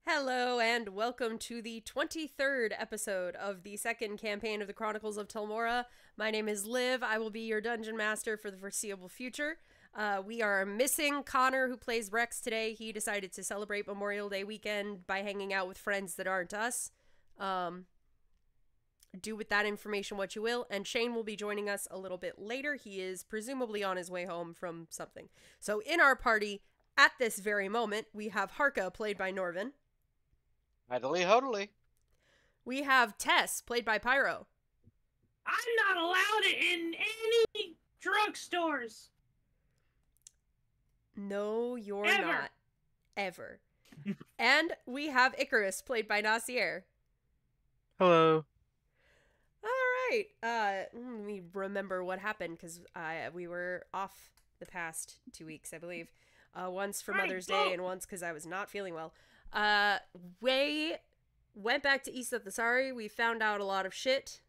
Hello and welcome to the 23rd episode of the second campaign of the Chronicles of Telmora. My name is Liv. I will be your dungeon master for the foreseeable future. We are missing Connor, who plays Rex today. He decided to celebrate Memorial Day weekend by hanging out with friends that aren't us. Do with that information what you will. And Shane will be joining us a little bit later. He is presumably on his way home from something. So in our party, at this very moment, we have Harka, played by Norvin. Idly hodily. We have Tess, played by Pyro. I'm not allowed it in any drugstores. No, you're Ever. not. Ever. And we have Icarus, played by Nasir. Hello. All right. Let me remember what happened, because we were off the past 2 weeks, I believe. Once for Mother's Day and once because I was not feeling well. We went back to East of the Sari. We found out a lot of shit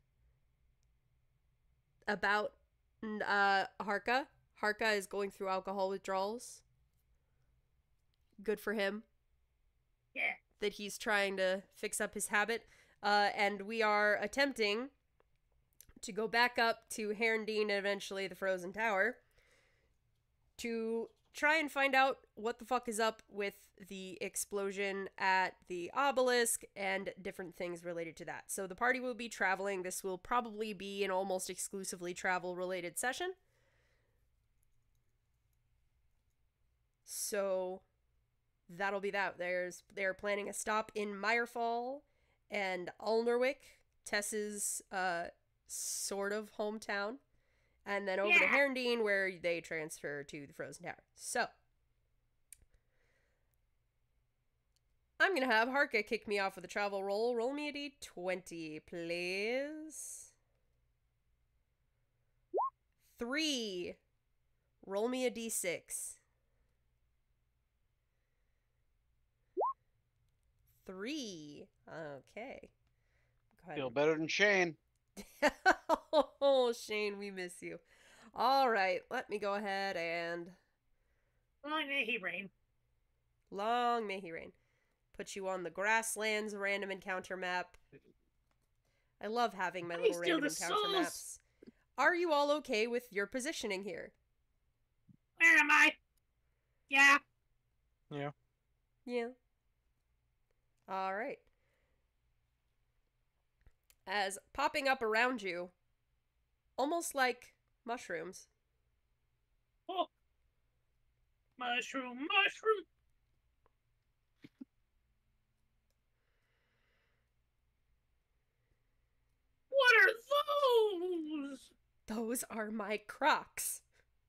about Harka. Harka is going through alcohol withdrawals. Good for him. Yeah. That he's trying to fix up his habit. And we are attempting to go back up to Herondine and eventually the Frozen Tower to try and find out what the fuck is up with the explosion at the obelisk and different things related to that. So the party will be traveling. This will probably be an almost exclusively travel-related session. So that'll be that. They're planning a stop in Meyerfall and Ulnerwick, Tess's sort of hometown. And then over to Herondine, where they transfer to the Frozen Tower. So, I'm going to have Harka kick me off with a travel roll. Roll me a d20, please. 3. Roll me a d6. 3. Okay. Go ahead. Feel better than Shane. Oh, Shane, we miss you. All right, let me go ahead and... Long may he reign. Long may he reign. Put you on the Grasslands random encounter map. I love having my little random encounter maps. Are you all okay with your positioning here? Where am I? Yeah. Yeah. All right. As popping up around you, almost like mushrooms. Oh. Mushroom. What are those? Those are my Crocs.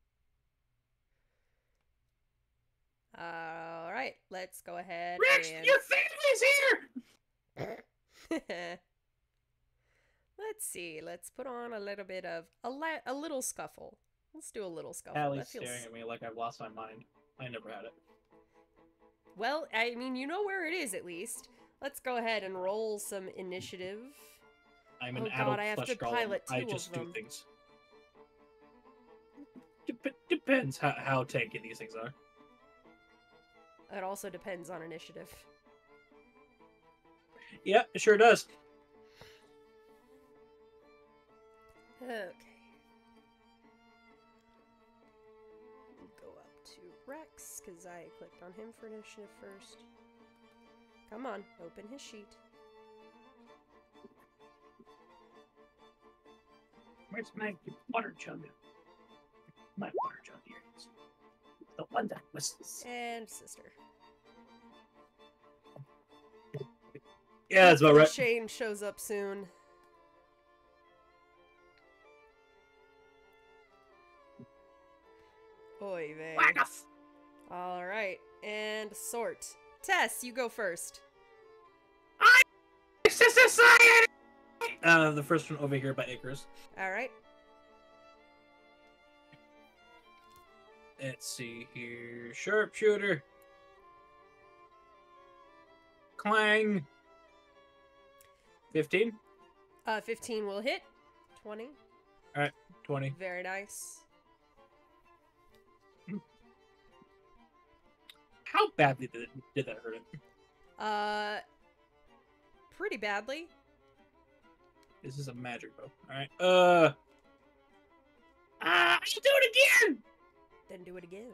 All right, let's go ahead Rex, and... your family's here! Let's see. Let's put on a little bit of... a little scuffle. Let's do a little scuffle. Allie's That feels... staring at me like I've lost my mind. I never had it. Well, I mean, you know where it is, at least. Let's go ahead and roll some initiative. I'm an Oh adult God, I have flesh to golem. pilot I two just of do them. things. Depends how tanky these things are. It also depends on initiative. Yeah, it sure does. Okay. Go up to Rex, because I clicked on him for initiative first. Come on, open his sheet. Where's my water jug? My water jug here it is. The one that was... And sister. Yeah, that's about right. Shane shows up soon. Oy vey. Whack off! Alright, and sort. Tess, you go first. Society! The first one over here by Acres. Alright. Let's see here. Sharpshooter. Clang. 15. 15 will hit. 20. Alright, 20. Very nice. How badly did that hurt it? Pretty badly. This is a magic bow. Alright. I should do it again! Then do it again.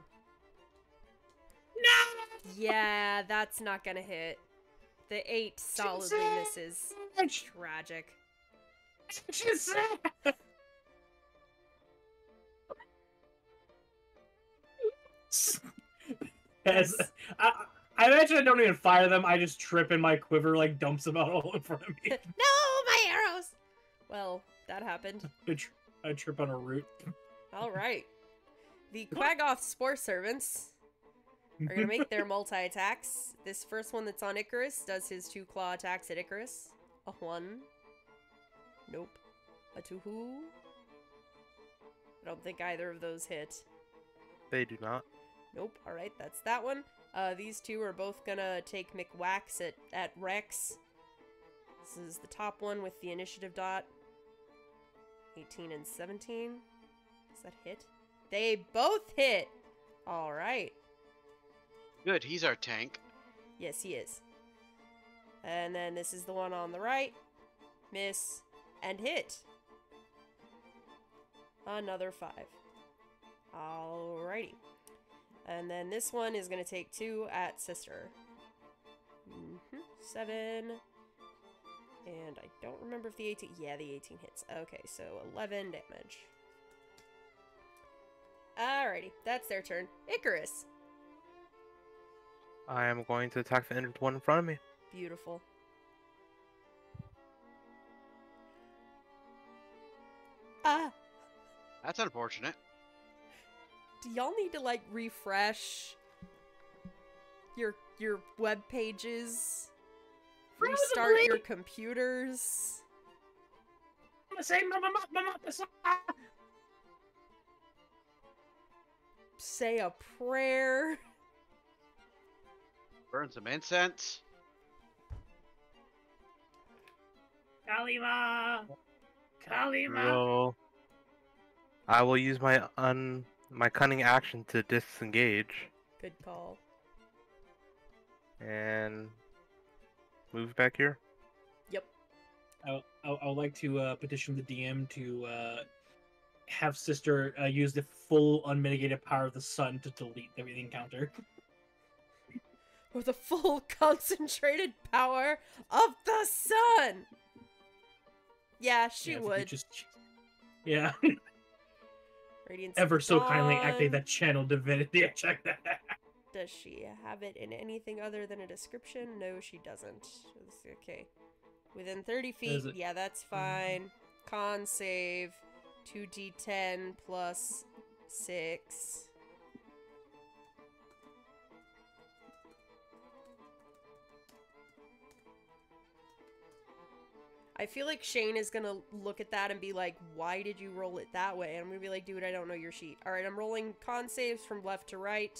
No! Yeah, that's not gonna hit. The 8 solidly misses. Tragic. She's sad! As, I imagine I don't even fire them. I just trip and my quiver like dumps them out all in front of me. No, my arrows! Well, that happened. I trip on a root. Alright. The Quaggoth Spore Servants are gonna make their multi-attacks. This first one that's on Icarus does his 2 claw attacks at Icarus. A 1. Nope. A 2. I don't think either of those hit. They do not. Nope. Alright, that's that one. These 2 are both gonna take McWhacks at Rex. This is the top one with the initiative dot. 18 and 17. Does that hit? They both hit! Alright. Good, he's our tank. Yes, he is. And then this is the one on the right. Miss. And hit. Another 5. Alrighty. And then this one is going to take 2 at Sister. 7. And I don't remember if the 18... Yeah, the 18 hits. Okay, so 11 damage. Alrighty, that's their turn. Icarus. I am going to attack the injured one in front of me. Beautiful. Ah! That's unfortunate. Do y'all need to, like, refresh your web pages? Restart your computers? I'm gonna say, Mama, Say a prayer? Burn some incense. Kalima! Kalima! Well, I will use my cunning action to disengage Good call. and move back here. Yep. I would like to petition the DM to have Sister use the full unmitigated power of the sun to delete the encounter. With the full concentrated power of the sun! Yeah, she Yeah, if you would. Yeah. Radiance Ever so Dawn. kindly activate that channel divinity. Check that. Does she have it in anything other than a description? No, she doesn't. Okay. Within 30 feet, Is it- yeah, that's fine. Con save, 2d10 plus 6. I feel like Shane is gonna look at that and be like, why did you roll it that way? And I'm gonna be like, dude, I don't know your sheet. Alright, I'm rolling con saves from left to right.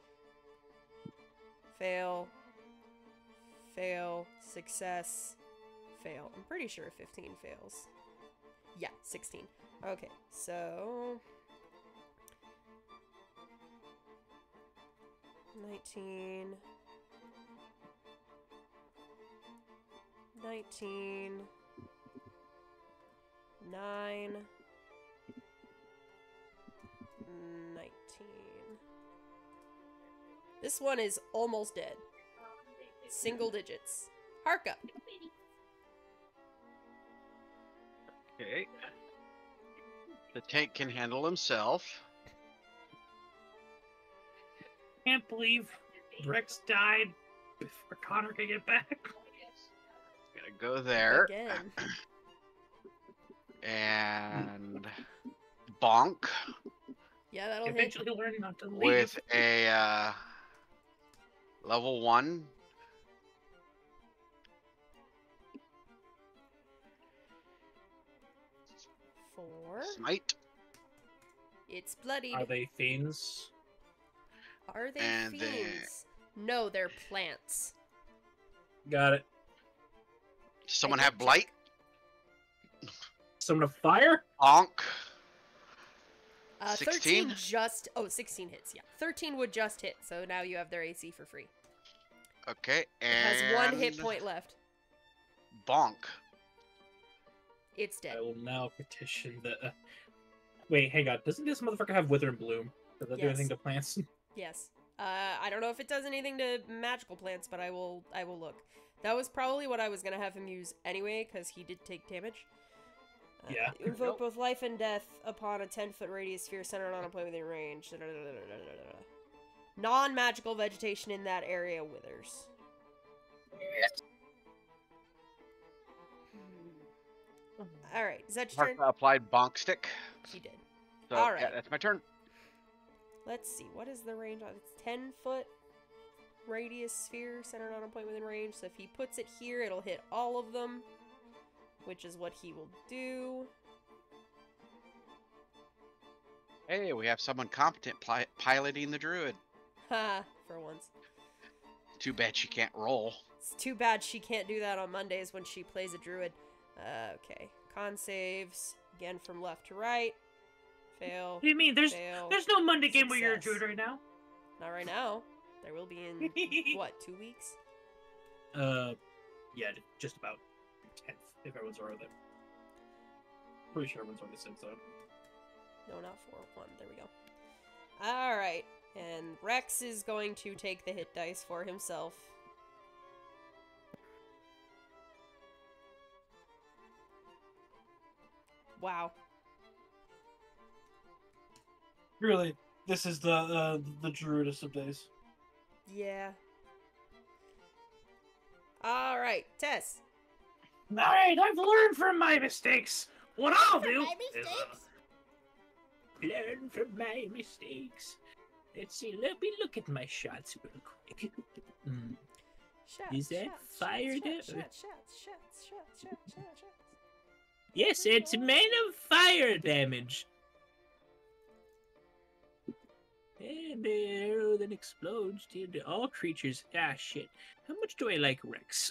Fail. Fail. Success. Fail. I'm pretty sure 15 fails. Yeah, 16. Okay, so... 19... 19... 9... 19... This one is almost dead. Single digits. Harka. Okay. The tank can handle himself. Can't believe Rex died before Connor could get back. Gonna go there. Again. And bonk Yeah, that'll hit. Eventually learn not to leave. with a level 1. Four. Smite. It's bloodied. Are they fiends? Are they And they- fiends? No, they're plants. Got it. Does someone I have did blight? Someone of fire? Bonk. 13 16? just... Oh, 16 hits, yeah. 13 would just hit, so now you have their AC for free. Okay, It and has 1 hit point left. bonk. It's dead. I will now petition the. Wait, hang on. Doesn't this motherfucker have Wither and Bloom? Does that do anything to plants? Yes. I don't know if it does anything to magical plants, but I will look. That was probably what I was gonna have him use anyway, because he did take damage. Yeah. Invoke both life and death upon a 10-foot radius sphere centered on a point within range. Non-magical vegetation in that area withers. Alright, is that your turn? Martha applied bonk stick. He did. So, All right. yeah, that's my turn. Let's see, what is the range on it? It's 10-foot radius sphere centered on a point within range. So if he puts it here, it'll hit all of them, which is what he will do. Hey, we have someone competent piloting the druid. Ha, for once. Too bad she can't roll. It's too bad she can't do that on Mondays when she plays a druid. Okay. Con saves. Again from left to right. Fail. What do you mean? There's fail, no Monday game where you're a success. druid right now. Not right now. There will be in, what, 2 weeks? Yeah, just about 10th, if everyone's alright with it. Pretty sure everyone's already said so. No, not 4. 1. There we go. Alright. And Rex is going to take the hit dice for himself. Wow. Really, this is the Druidess of days. Yeah. Alright, Tess. Alright, I've learned from my mistakes. What I'll do is learn from my mistakes. Let's see, let me look at my shots real quick. Shots, Is that shots, fire shots, damage? shots. Yes, it's men of fire damage. And the arrow then explodes into all creatures. Ah, shit. How much do I like Rex?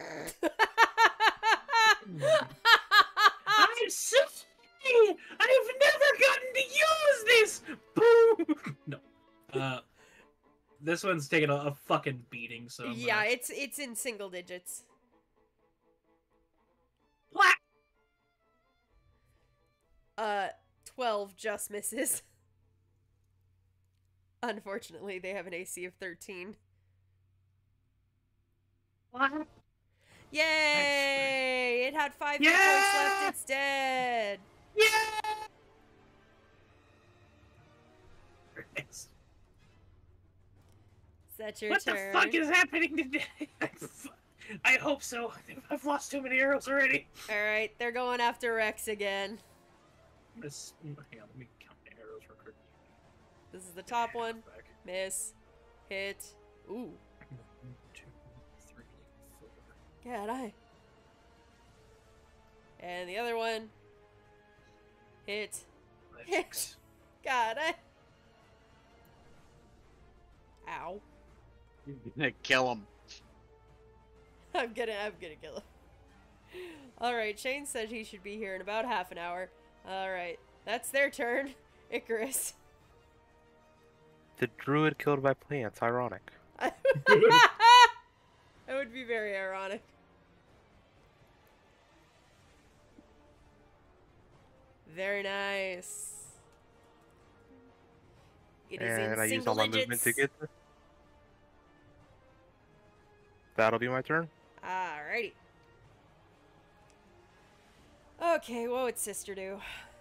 I'm so sorry! I've never gotten to use this! Boom! No. This one's taking a fucking beating, so. Yeah, it's in single digits. What? 12 just misses. Unfortunately, they have an AC of 13. What? Yay! It had 5 hit Yeah! points left. It's dead. Yeah! Is that your What turn? the fuck is happening today? I hope so. I've lost too many arrows already. Alright, they're going after Rex again. Hang on, let me count the arrows real quick. This is the top one. Back. Miss. Hit. Ooh. 1, 2, 3, 4. God, And the other one. Hit. 5, 6. God, Ow. Gonna kill him. I'm gonna kill him. Alright, Shane said he should be here in about half an hour. Alright, that's their turn. Icarus. The druid killed by plants. Ironic. That would be very ironic. Very nice. It is And in I use single all my movement to digits. get there. That'll be my turn. Alrighty. Okay, what would sister do?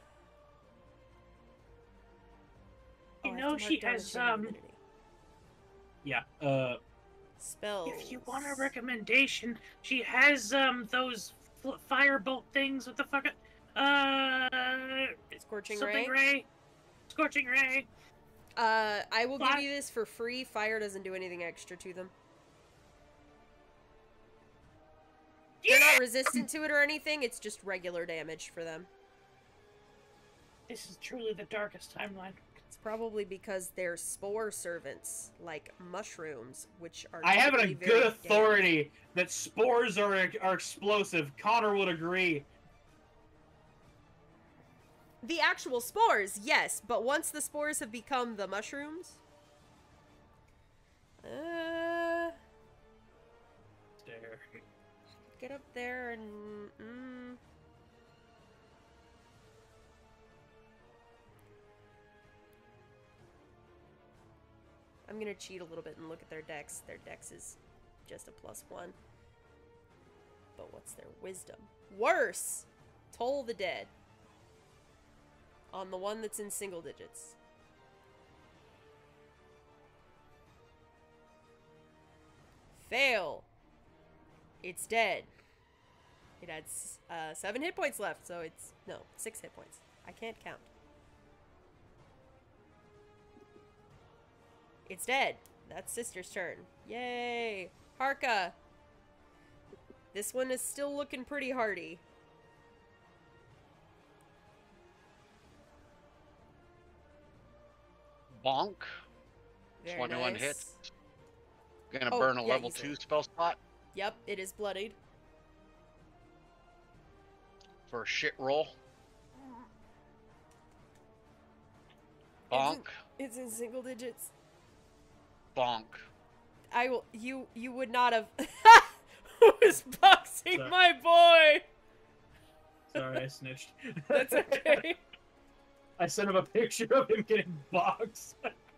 You I have know to she mark down has, the chain of divinity. Yeah, Spells. if you want a recommendation, she has, those firebolt things. What the fuck? Scorching something Ray. Scorching Ray. I will give Fire- you this for free. Fire doesn't do anything extra to them. They're not resistant to it or anything, it's just regular damage for them. This is truly the darkest timeline. It's probably because they're spore servants, like mushrooms, which are I have it typically on very good authority that spores are explosive. Connor would agree. The actual spores, yes, but once the spores have become the mushrooms... there. Get up there and... I'm gonna cheat a little bit and look at their dex. Their dex is just a +1. But what's their wisdom? Worse! Toll the dead. On the one that's in single digits. Fail! It's dead. It had 7 hit points left, so it's... No, 6 hit points. I can't count. It's dead. That's Sister's turn. Yay! Harka! This one is still looking pretty hardy. Bonk. Very 21 nice. hits. Gonna Oh, burn a yeah, level easily. 2 spell slot Yep, it is bloodied. for a shit roll. Bonk. It's in single digits. Bonk. I will. You would not have. Who is boxing Sorry. my boy? Sorry, I snitched. That's okay. I sent him a picture of him getting boxed.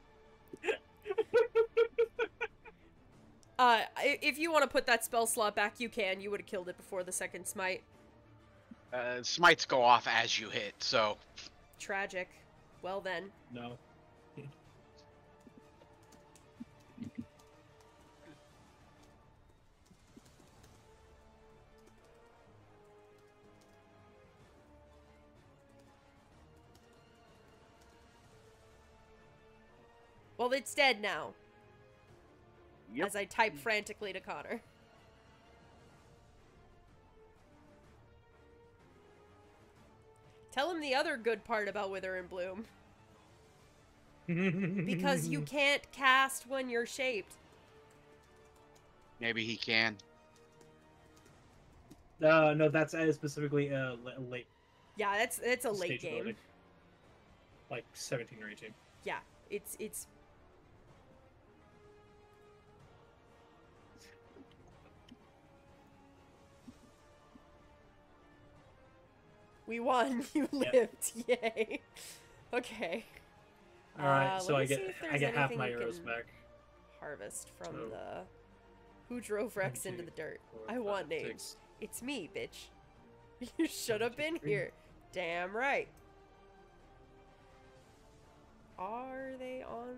If you want to put that spell slot back, you can. You would have killed it before the second smite. Smites go off as you hit, so Tragic. Well then. No. Well, it's dead now. Yep. As I type frantically to Connor. Tell him the other good part about Wither and Bloom. Because you can't cast when you're shaped. maybe he can. No, that's specifically late Yeah, it's a late stage game. ability. Like 17 or 18. Yeah, it's We won. You lived. Yay. Okay. All right, so let I me see get if there's half anything my you arrows can back. Harvest from So- the Who drove Rex into the dirt? I want names. It's me, bitch. You should have been here. Damn right. Are they on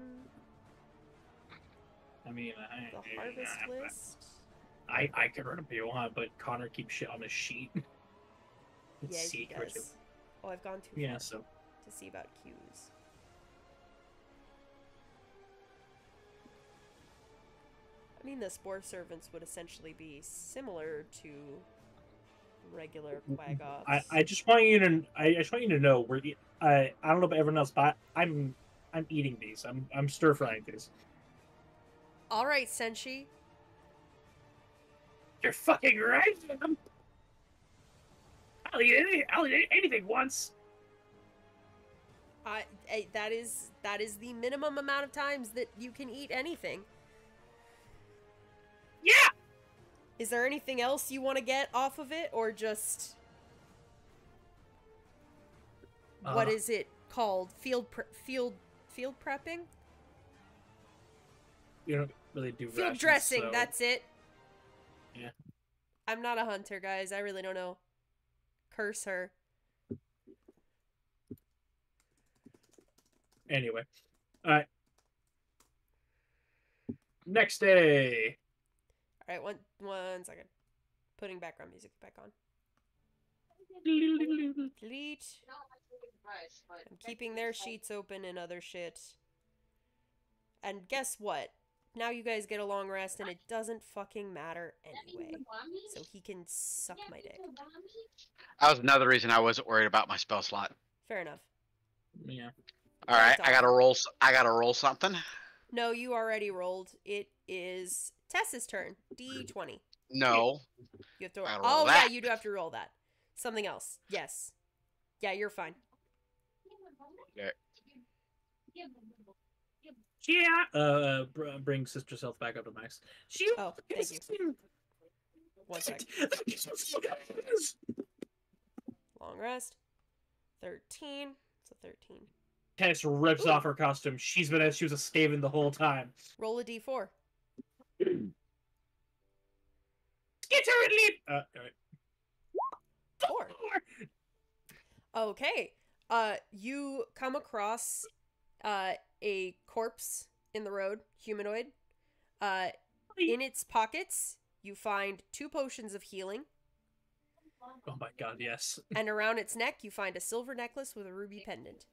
I mean, the harvest list? I can run if you want, but Connor keeps shit on his sheet. It's Yeah, he secretive. does. Oh, I've gone too Yeah, far so to see about cues. I mean, the Spore Servants would essentially be similar to regular Quagoths. I just want you to know I don't know about everyone else, but I'm eating these. I'm stir frying these. All right, Senshi. You're fucking right. I'll eat anything once. That is the minimum amount of times that you can eat anything. Yeah. Is there anything else you want to get off of it, or just what is it called? Field prepping? You don't really do Field rations, dressing. so- That's it. Yeah. I'm not a hunter, guys. I really don't know. Curse her. Anyway, all right. Next day. All right, one second. Putting background music back on. Delete. I'm keeping their sheets open and other shit. And guess what? Now you guys get a long rest, and it doesn't fucking matter anyway. So he can suck my dick. That was another reason I wasn't worried about my spell slot. Fair enough. Yeah. All right, That's I gotta roll. I gotta roll something. No, you already rolled. It is Tess's turn. D20. No. You have to roll. I roll Oh, yeah, that. you do have to roll that. Something else. Yes. Yeah, you're fine. Okay. Yeah. Bring Sister Self back up to max. She Oh, thank you. One sec. Long rest. 13. So 13. Tess rips Ooh. off her costume. She was a Skaven the whole time. Roll a d4. Skitter leap! Alright. 4. Okay. You come across a corpse in the road, humanoid. In its pockets, you find 2 potions of healing. Oh my god, yes. And around its neck, you find a silver necklace with a ruby pendant.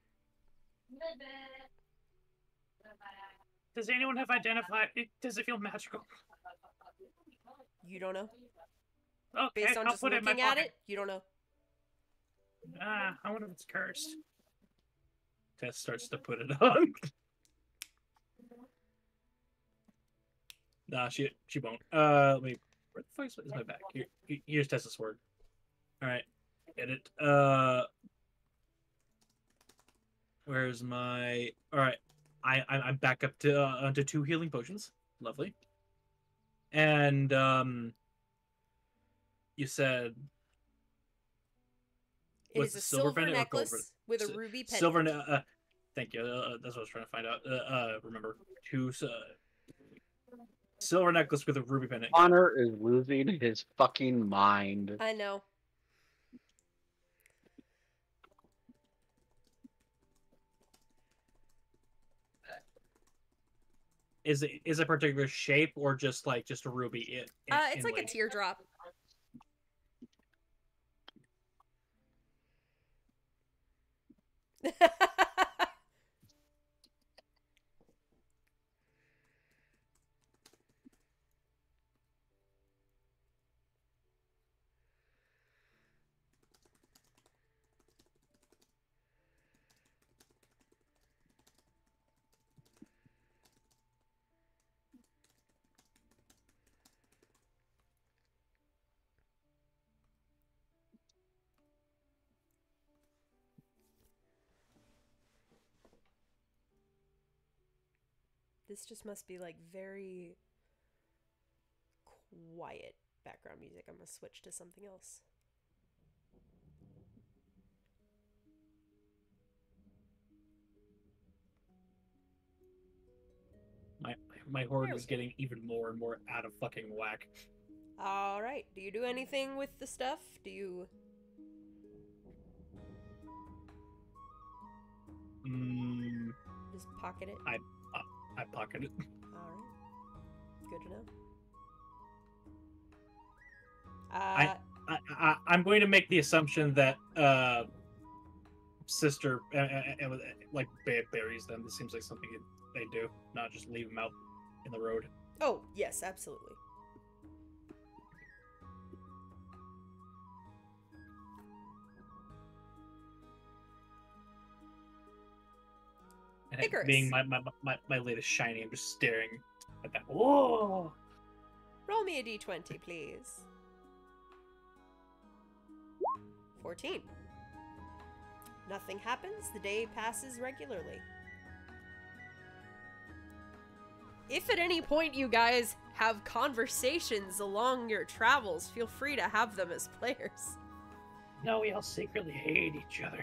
Does anyone have identified? Does it feel magical? You don't know. Okay, Based on I'll just put it in my looking at pocket. it, you don't know. I wonder if it's cursed. Tess starts to put it on. Nah, she won't. Let me. Where the fuck is my bag? Here's Tessa's sword. All right, get it. Where's my? All right, I'm back up to onto 2 healing potions. Lovely. And you said. It is a silver necklace with a ruby pendant. Silver. Thank you. That's what I was trying to find out. Remember 2. Silver necklace with a ruby pendant. Connor is losing his fucking mind. I know. Is it a particular shape or just a ruby? It's like a teardrop. This just must be like very quiet background music. I'm gonna switch to something else. My horde is getting even more and more out of fucking whack. All right. Do you do anything with the stuff? Do you? Just pocket it. I pocket it. All right. Good to know. I'm going to make the assumption that sister like buries them. This seems like something they do, not just leave them out in the road. Oh yes, absolutely. And Icarus. being my latest shiny, I'm just staring at that. Whoa! Roll me a d20, please. 14. Nothing happens. The day passes regularly. If at any point you guys have conversations along your travels, feel free to have them as players. No, we all secretly hate each other.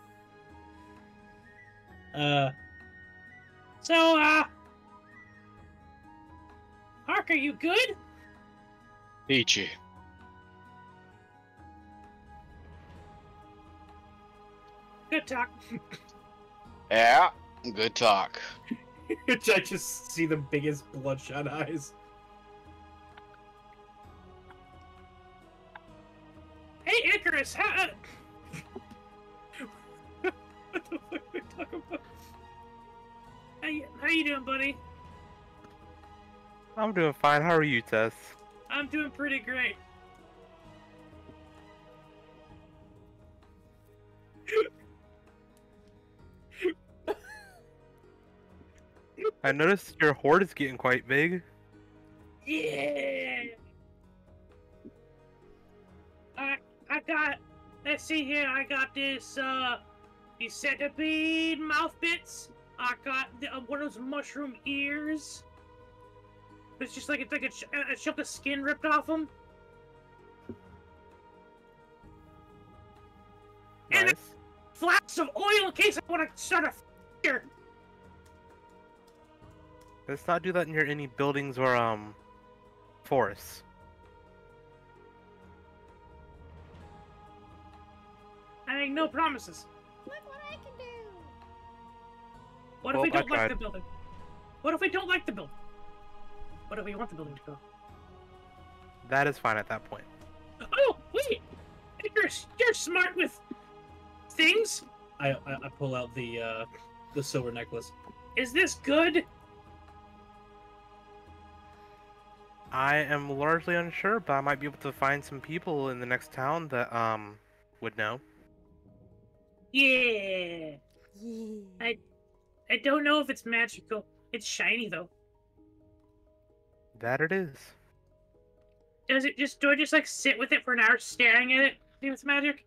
Hark, are you good? Peachy. Good talk. Yeah, good talk. I just see the biggest bloodshot eyes. Hey, Icarus, how... What the fuck are we talking about? How you doing, buddy? I'm doing fine. How are you, Tess? I'm doing pretty great. I noticed your horde is getting quite big. Yeah. I got. Let's see here. I got this. These centipede mouth bits. I got one of those mushroom ears. It's just like a chunk of skin ripped off them. And flasks of oil in case I want to start a fire. Let's not do that near any buildings or forests. I make no promises. Look what I can do. What if Well, we don't I like tried. the building? What if we don't like the building? What if we want the building to go? That is fine at that point. Oh, wait! You're smart with things. I pull out the silver necklace. Is this good? I am largely unsure, but I might be able to find some people in the next town that would know. Yeah. Yeah. I don't know if it's magical. It's shiny though. That it is. Do I just like sit with it for an hour staring at it? See if it's magic?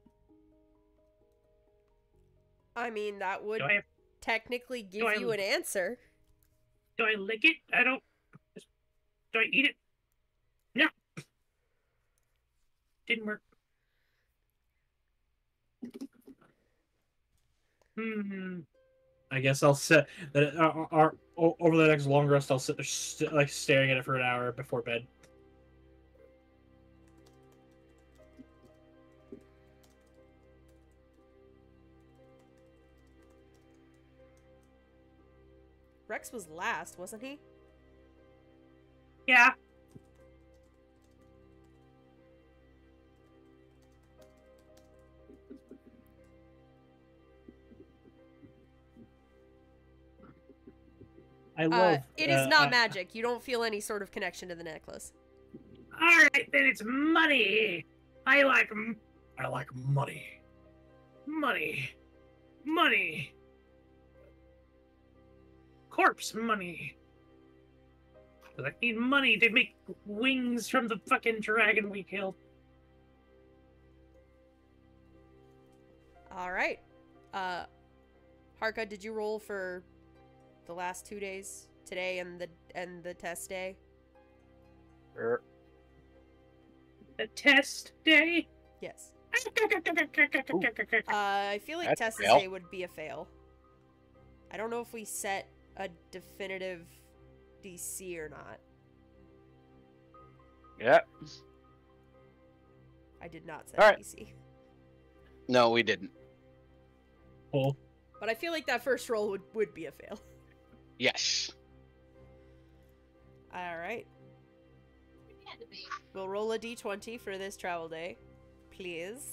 I mean, that would Do I technically give I- you an answer. do I lick it? I don't. Do I eat it? No. Didn't work. Hmm. I guess I'll sit that over the next long rest. I'll sit there like staring at it for an hour before bed. Rex was last, wasn't he? Yeah. I love. It is not magic. You don't feel any sort of connection to the necklace. All right, then it's money. I like money. money. Money. Corpse money. 'Cause I need money to make wings from the fucking dragon we killed. All right. Harka, did you roll for the last 2 days? Today and the test day? Er, The test day. Yes. Ooh. I feel like That's a test fail. day would be a fail. I don't know if we set a definitive DC or not. yeah. I did not set All a right. DC. No, we didn't. Oh, But I feel like that first roll would be a fail. Yes. All right. We'll roll a d20 for this travel day, please.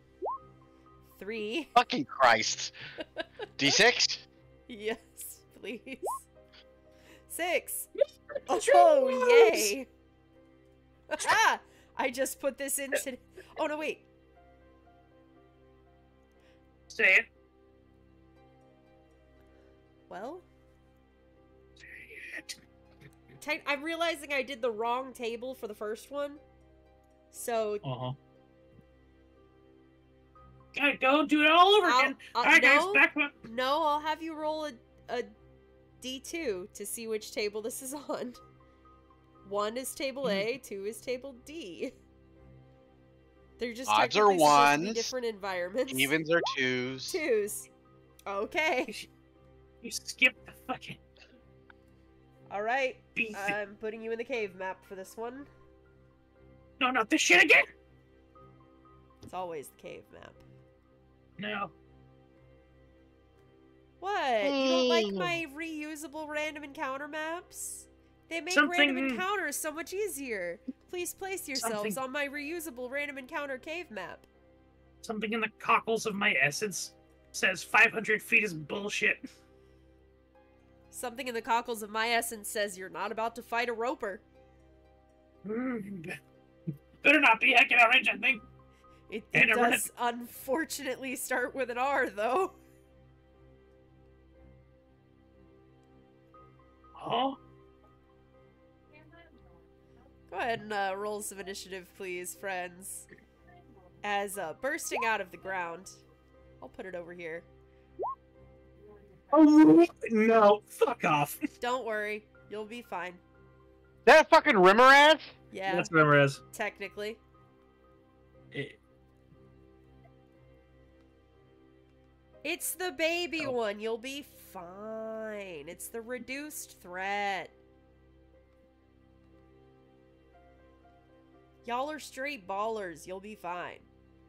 3. Fucking Christ. D6? Yes, please. 6. True Oh, was. yay! Ah! I just put this into. Oh no, wait. Say it. Well, Say it. I'm realizing I did the wrong table for the first one. So Okay, go do it all over again. All right, guys, no, back up. no, I'll have you roll a D2 to see which table this is on. 1 is table A, 2 is table D. They're just Odds are technically supposed to be ones, different environments. Evens are twos. 2s. Okay. You skipped the fucking All right. beat. I'm putting you in the cave map for this one. No, not this shit again. It's always the cave map. No. What? You don't like my reusable random encounter maps? They make random Something- encounters so much easier. Please place yourselves Something- on my reusable random encounter cave map. Something in the cockles of my essence says 500 feet is bullshit. Something in the cockles of my essence says you're not about to fight a roper. Better not be. I can arrange a thing. It And a does unfortunately start with an R, though. Oh, Go ahead and roll some initiative, please, friends. As bursting out of the ground. I'll put it over here. oh no! Fuck off. Don't worry. You'll be fine. That fucking Rimmeraz? Yeah, That's Ramirez. technically. It's the baby Oh. one. You'll be fine. It's the reduced threat. Y'all are straight ballers. You'll be fine.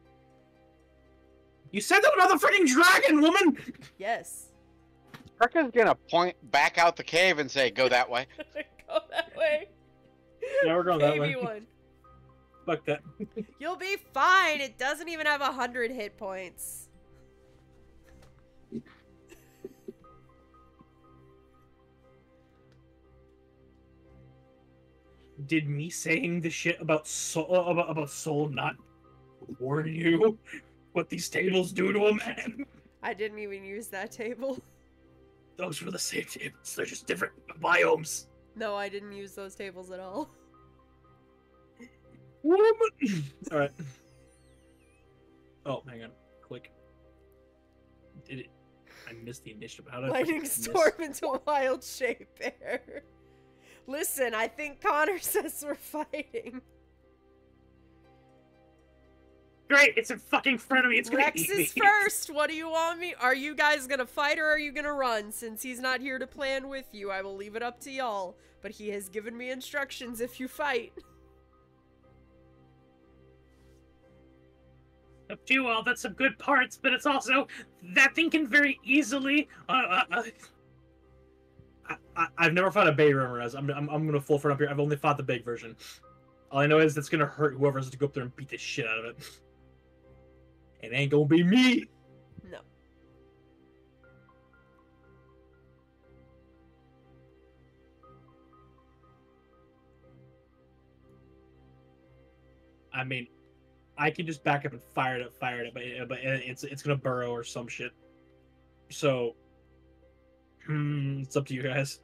You said that about the freaking dragon, woman! Yes. Rekka's gonna point back out the cave and say, "Go that way." Go that way. Yeah, we're going that Baby way. one. Fuck that. You'll be fine. It doesn't even have 100 hit points. Did me saying the shit about soul not warn you what these tables do to a man? I didn't even use that table. Those were the same tables. They're just different biomes. No, I didn't use those tables at all. Alright. Oh, hang on. Click. Did it? I missed the initiative. How did I Lightning miss? storm into wild shape bear. Listen, I think Connor says we're fighting. Great, it's in fucking front of me. It's gonna Rex eat is me. first. What do you want me? Are you guys gonna fight or are you gonna run? Since he's not here to plan with you, I will leave it up to y'all. But he has given me instructions if you fight. Up to you all. That's some good parts, but it's also that thing can very easily. I've never fought a Bay Rimmerez. I'm gonna full front up here. I've only fought the big version. All I know is that's gonna hurt whoever has to go up there and beat the shit out of it. It ain't gonna be me. No. I mean, I can just back up and fire it, but it's gonna burrow or some shit. So, it's up to you guys.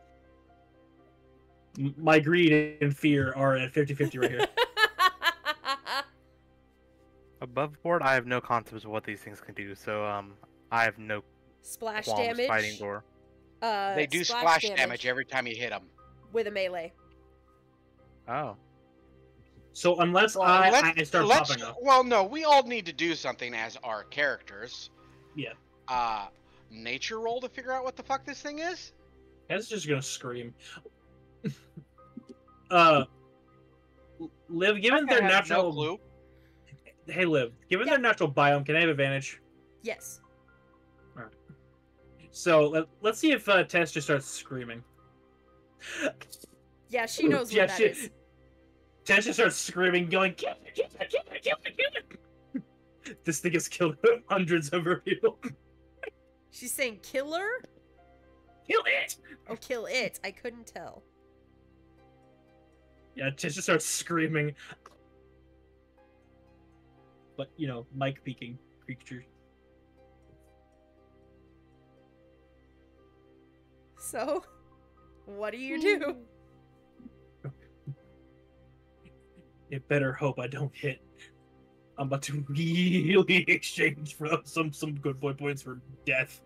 My greed and fear are at 50-50 right here. Above board, I have no concepts of what these things can do, so I have no Splash qualms damage. fighting Gore. They do splash damage every time you hit them. with a melee. Oh. So unless Well, I start let's, popping up. well, no, we all need to do something as our characters. Yeah. Nature roll to figure out what the fuck this thing is? It's just gonna scream. Liv, given their I have natural no clue. Hey Liv, given Yeah. their natural biome, can I have advantage? Yes. So let's see if Tess just starts screaming. Yeah, she knows Yeah, what that is. Tess just starts screaming, going, kill it, kill it, kill it, kill it, kill it. This thing has killed hundreds of her people. She's saying killer? Kill it! Oh, kill it. I couldn't tell. Yeah, Tess just starts screaming. But, you know, mic peeking creature. So, what do you do? It better hope I don't hit. I'm about to really exchange for some good boy points for death.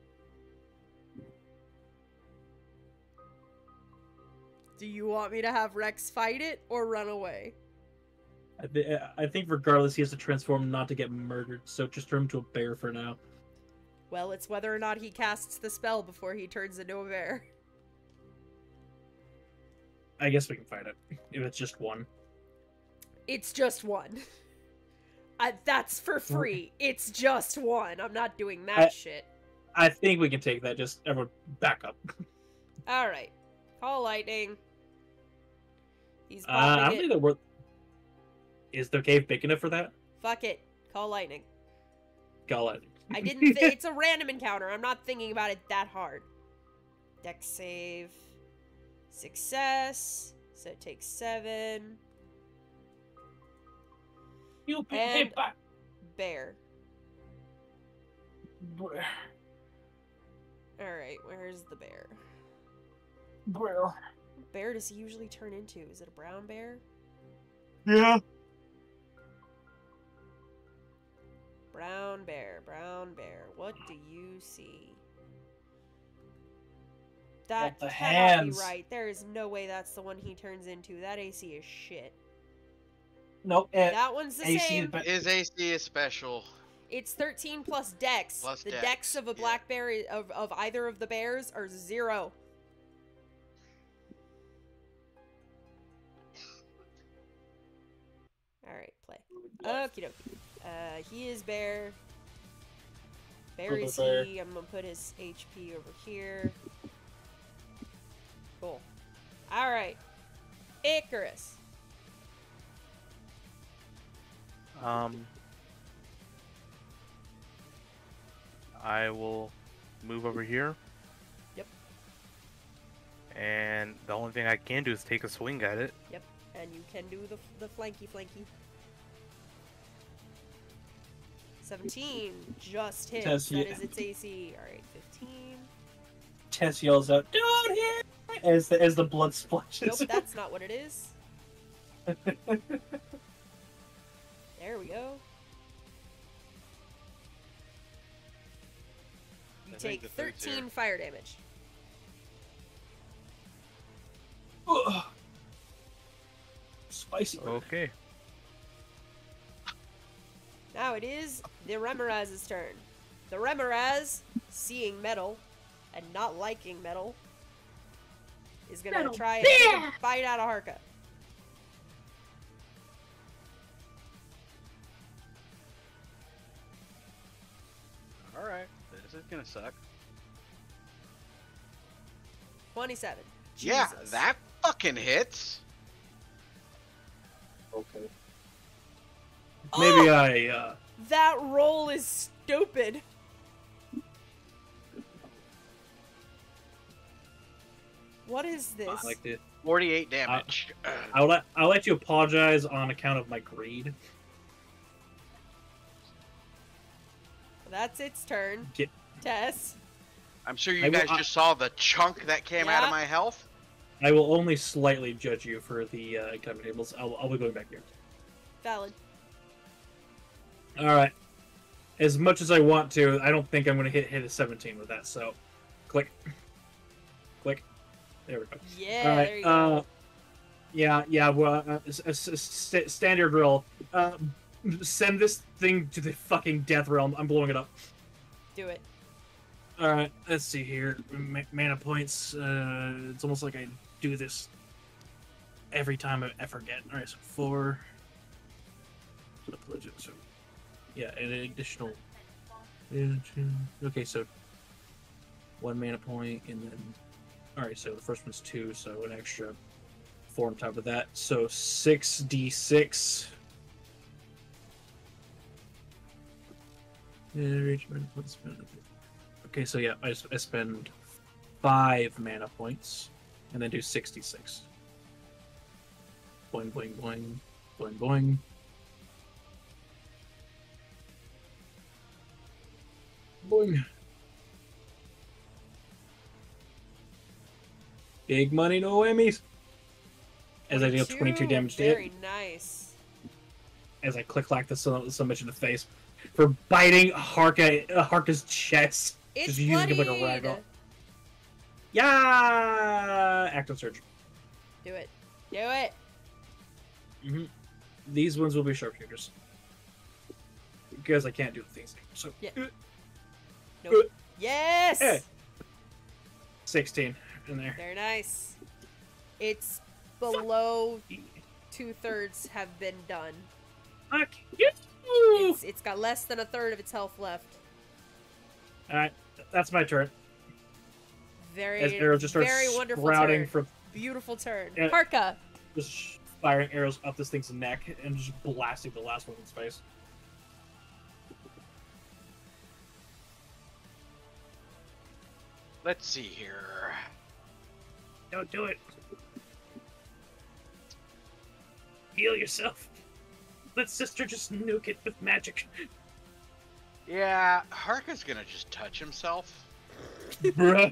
Do you want me to have Rex fight it or run away? I think regardless, he has to transform not to get murdered, so just turn him to a bear for now. Well, it's whether or not he casts the spell before he turns into a bear. I guess we can fight it, if it's just one. It's just one. That's for free. It's just one. I'm not doing that shit. I think we can take that, just everyone back up. Alright. Call lightning. He's I popping don't it. think that we're... Is the cave big enough for that? Fuck it. Call lightning. Call it. I didn't it's a random encounter. I'm not thinking about it that hard. Dex save. Success. So it takes 7. You And bear. Alright, where's the bear? What bear does he usually turn into? Is it a brown bear? Yeah. Brown bear, brown bear. What do you see? That the cannot hands. be right. There is no way that's the one he turns into. That AC is shit. Nope. That one's the AC same. is better. His AC is special. It's 13 plus dex. Plus the dex, dex of a yeah. black bear of either of the bears are 0. Alright, play. Okie dokie. He is bear. Bear is Bear. he. I'm gonna put his HP over here. Cool. Alright. Icarus. I will move over here. Yep. And the only thing I can do is take a swing at it. Yep. And you can do the flanky. 17 just hits. Tess, That yeah. is its AC. Alright, 15. Tess yells out, "Don't hit!" as the blood splashes. Nope, that's not what it is. There we go. You I think take the third's 13 here. fire damage. Ugh. Spicy. Okay. Now it is the Remoraz's turn. The Remoraz, seeing metal and not liking metal, is gonna Metal. try and take Yeah. a bite out of Harka. Alright, this is gonna suck. 27. Yeah, Jesus. that fucking hits. Okay. Maybe That roll is stupid. What is this? I like it. 48 damage. I'll let you apologize on account of my greed. That's its turn. Get- Tess. I'm sure I you will- guys just saw the chunk that came out Yeah. of my health. I will only slightly judge you for the encounter tables. I'll be going back here. Valid. All right. As much as I want to, I don't think I'm going to hit a 17 with that. So, click, click. There we go. Yeah, All right. there you go. Yeah. Well, standard roll. Send this thing to the fucking death realm. I'm blowing it up. Do it. All right. Let's see here. Mana points. It's almost like I do this every time I forget. All right. So 4. So yeah, an additional. Okay, so 1 mana point, and then. All right. So the first one's 2, so an extra 4 on top of that. So 6d6. Okay, so yeah, I spend 5 mana points, and then do 66. Boing, boing, boing, boing, boing. Boing. Big money, no whammies. As I deal 22 damage to hit. Very nice. As I click-clack this so much in the face for biting Harka's chest. It's Just using it like a bloodied. ragdoll. Yeah! Active surge. Do it. Do it. These ones will be sharpshooters. Because I can't do things. So, Yeah. Nope. Yes! Hey. 16 in there. Very nice. It's below 2/3 have been done. Fuck you! It's got less than 1/3 of its health left. Alright, that's my turn. Very, As arrows just start very wonderful sprouting turn. from Beautiful turn. Yeah. Harka. just firing arrows up this thing's neck and just blasting the last one in its face. Let's see here. Don't do it. Heal yourself. Let sister just nuke it with magic. Yeah, Harka's gonna just touch himself. Bruh.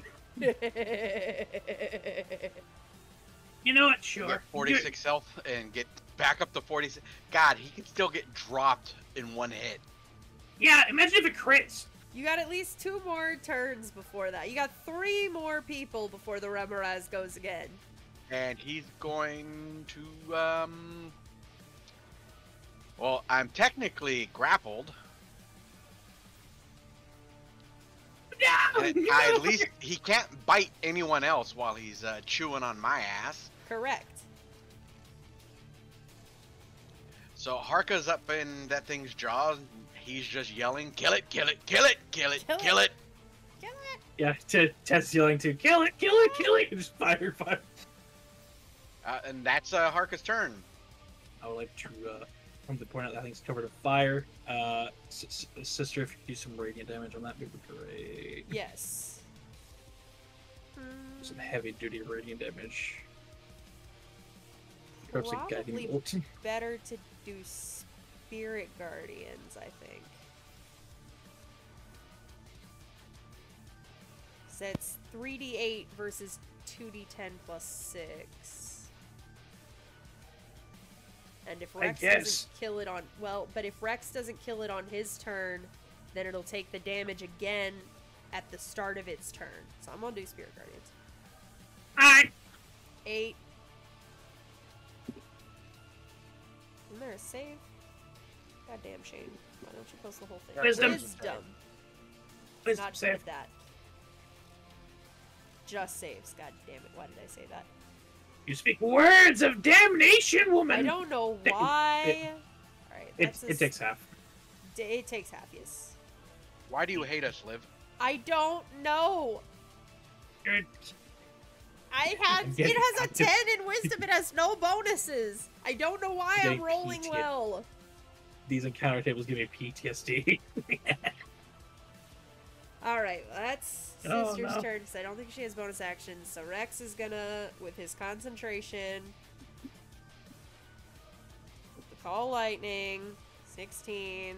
You know what? Get Sure. 46 health and get back up to 46. God, he can still get dropped in one hit. Yeah, imagine if it crits. You got at least 2 more turns before that. You got 3 more people before the Remoraz goes again. And he's going to, well, I'm technically grappled. No! And at least he can't bite anyone else while he's chewing on my ass. Correct. So Harka's up in that thing's jaws. He's just yelling, "Kill it! Kill it! Kill it! Kill it! Kill Kill it." it!" Kill it. Yeah, Tess yelling to kill it, kill it, kill it. Just fire. And that's Harka's turn. I would like to point out that thing's covered in fire. Sister, if you could do some radiant damage on that, would be great. Yes. Some heavy duty radiant damage. Perhaps a guiding Probably bolt. better to do Spirit Guardians, I think. So it's 3d8 versus 2d10 plus 6. And if Rex doesn't kill it on... Well, but if Rex doesn't kill it on his turn, then it'll take the damage again at the start of its turn. So I'm gonna do Spirit Guardians. Alright. 8. Isn't there a save? Goddamn Shane. Why don't you post the whole thing? Wisdom. Wisdom. Not good at that. Just saves. God damn it. Why did I say that? You speak words of damnation, woman! I don't know why. Alright, It takes half. It takes half, yes. Why do you hate us, Liv? I don't know. You're- It has a 10 in wisdom. It has no bonuses. I don't know why I'm rolling well. These encounter tables give me PTSD. Alright, well, that's Oh, Sister's no. turn, because I don't think she has bonus actions. So Rex is gonna, with his concentration, call lightning. 16.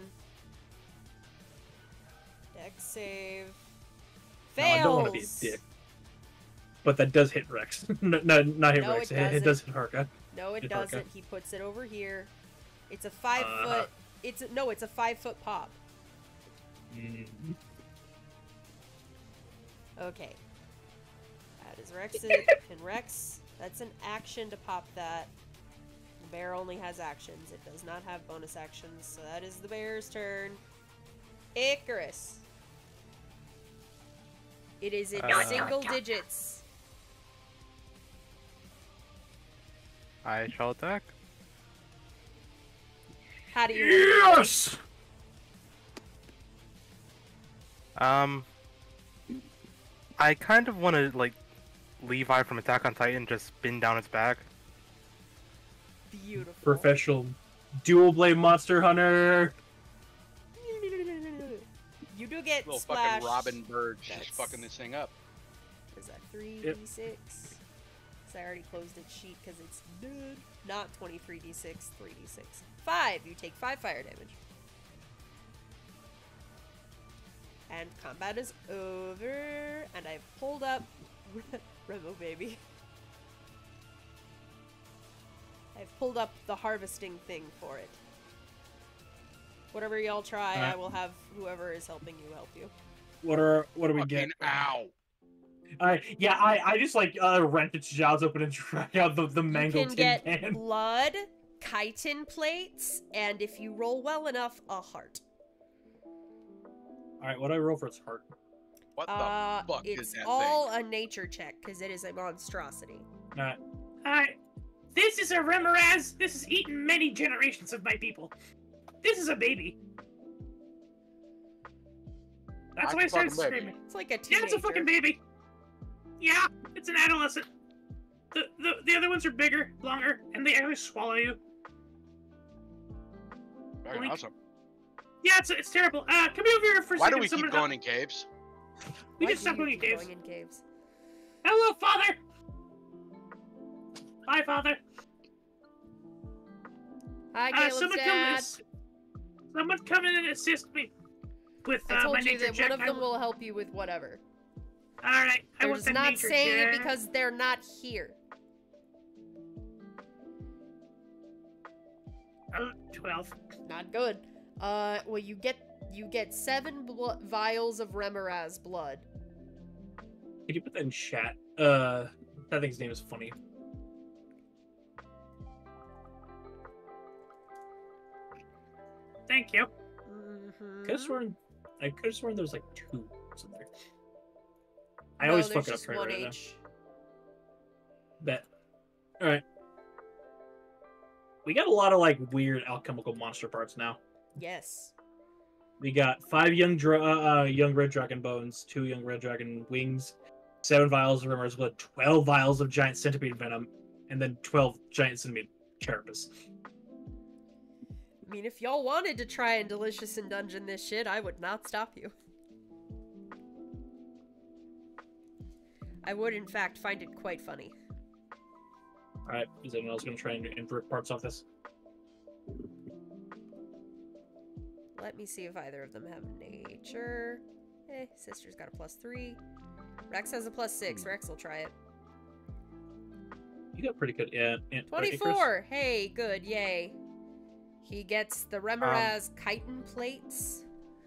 Dex save. No, Fails! I don't want to be a dick. But that does hit Rex. No, not hit No, Rex. it It does hit Harka. No, it Hit doesn't. Harka. He puts it over here. It's a 5 foot. It's a 5 foot pop. Okay. That is Rex. And Rex, that's an action to pop that. The bear only has actions. It does not have bonus actions. So that is the bear's turn. Icarus. It is in single digits. I shall attack. How do you? Yes! I kind of want to, like, Levi from Attack on Titan just spin down its back. Beautiful. Professional dual blade monster hunter. You do get Little splash. fucking Robin Bird just That's- fucking this thing up. Is that 3d6? So I already closed its sheet because it's not 23d6, 3d6. 5. You take 5 fire damage. And combat is over. And I've pulled up Remo baby. I've pulled up the harvesting thing for it. Whatever y'all try, I will have whoever is helping you help you. What do we get? Fucking ow. I just like rent its jaws open and drag out the mangled You can tin get can. blood, chitin plates, and if you roll well enough, a heart. Alright, what do I roll for its heart? What the fuck is It's that all a nature check because it is a monstrosity. Alright. Alright. This is a Remoraz. This has eaten many generations of my people. This is a baby. That's why I started fucking baby. screaming. It's like a Yeah, teenager. it's a fucking baby. Yeah, it's an adolescent. The other ones are bigger, longer, and they actually swallow you. thing? Very Blink. awesome. Yeah, it's terrible. Come over here for a Why second. do we keep someone going help. in caves? We Why just do stopped you going in keep caves. going in caves? Hello, Father. Hi, Father. Hi, Caleb's dad. Someone come in and assist me with I my told you nature that check. one of them will help you with whatever. All right, I They're want just the not nature saying check. it because they're not here. 12. Not good. Well, you get 7 vials of Remoraz blood. Could you put that in chat? That thing's name is funny. Thank you. Mm-hmm. I could have sworn there was like 2 in there. I always there's fuck it up just right one now. H. Bet. All right. We got a lot of like weird alchemical monster parts now. Yes. We got 5 young red dragon bones, 2 young red dragon wings, 7 vials of Rimmer's blood, 12 vials of giant centipede venom, and then 12 giant centipede carapace. I mean, if y'all wanted to try and delicious and dungeon this shit, I would not stop you. I would, in fact, find it quite funny. Alright, is anyone else going to try and invert parts off this? Let me see if either of them have nature. Sister's got a +3. Rex has a +6. Rex will try it. You got pretty good. Yeah. 24! Hey, good, yay. He gets the Remoraz chitin plates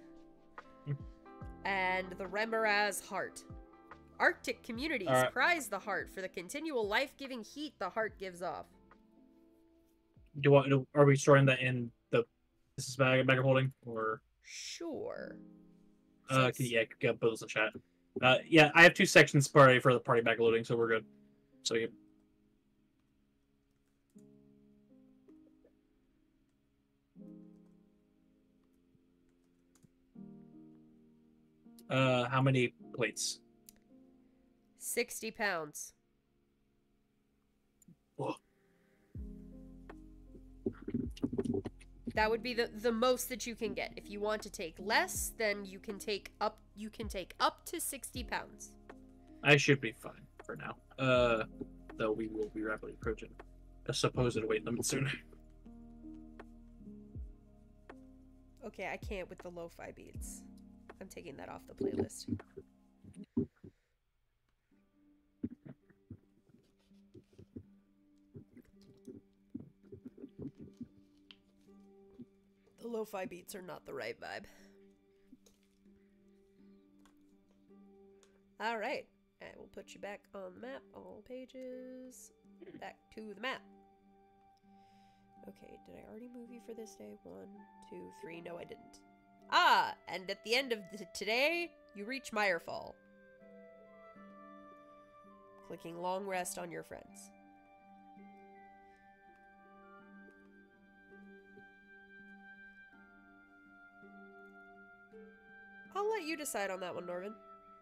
and the Remoraz heart. Arctic communities prize the heart for the continual life-giving heat the heart gives off. Are we storing that in the bag of holding, or? Sure. Yeah, get both in chat. Yeah, I have 2 sections for the party bag loading, so we're good. So yeah. How many plates? 60 pounds. Whoa. That would be the most that you can get. If you want to take less, then you can take up to 60 pounds. I should be fine for now. Though we will be rapidly approaching a supposed weight limit soon. Okay, I can't with the lo-fi beats. I'm taking that off the playlist. The lo-fi beats are not the right vibe. Alright. I will put you back on the map. All pages. Back to the map. Okay, did I already move you for this day? 1, 2, 3. No, I didn't. Ah! And at the end of today, you reach Mirefall. Clicking long rest on your friends. I'll let you decide on that one, Norvin.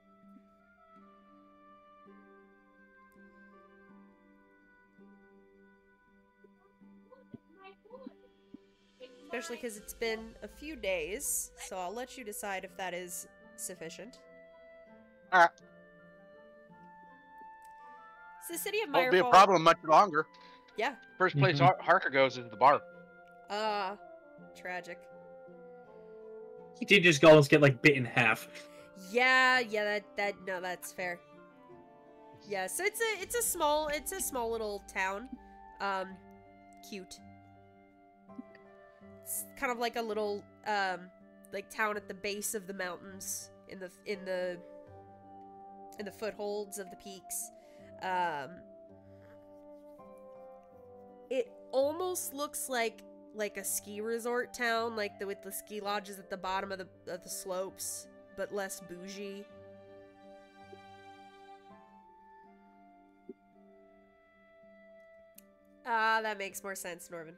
Especially because it's been a few days, so I'll let you decide if that is sufficient. Alright. It's the city of Mirefall. Won't be a problem much longer. Yeah. First place Harker goes is the bar. Tragic. He did just go and get like bit in half. Yeah, no, that's fair. Yeah, so it's a small little town. Cute. It's kind of like a little like town at the base of the mountains in the footholds of the peaks. It almost looks like a ski resort town, like with the ski lodges at the bottom of the slopes, but less bougie. That makes more sense, Norvin.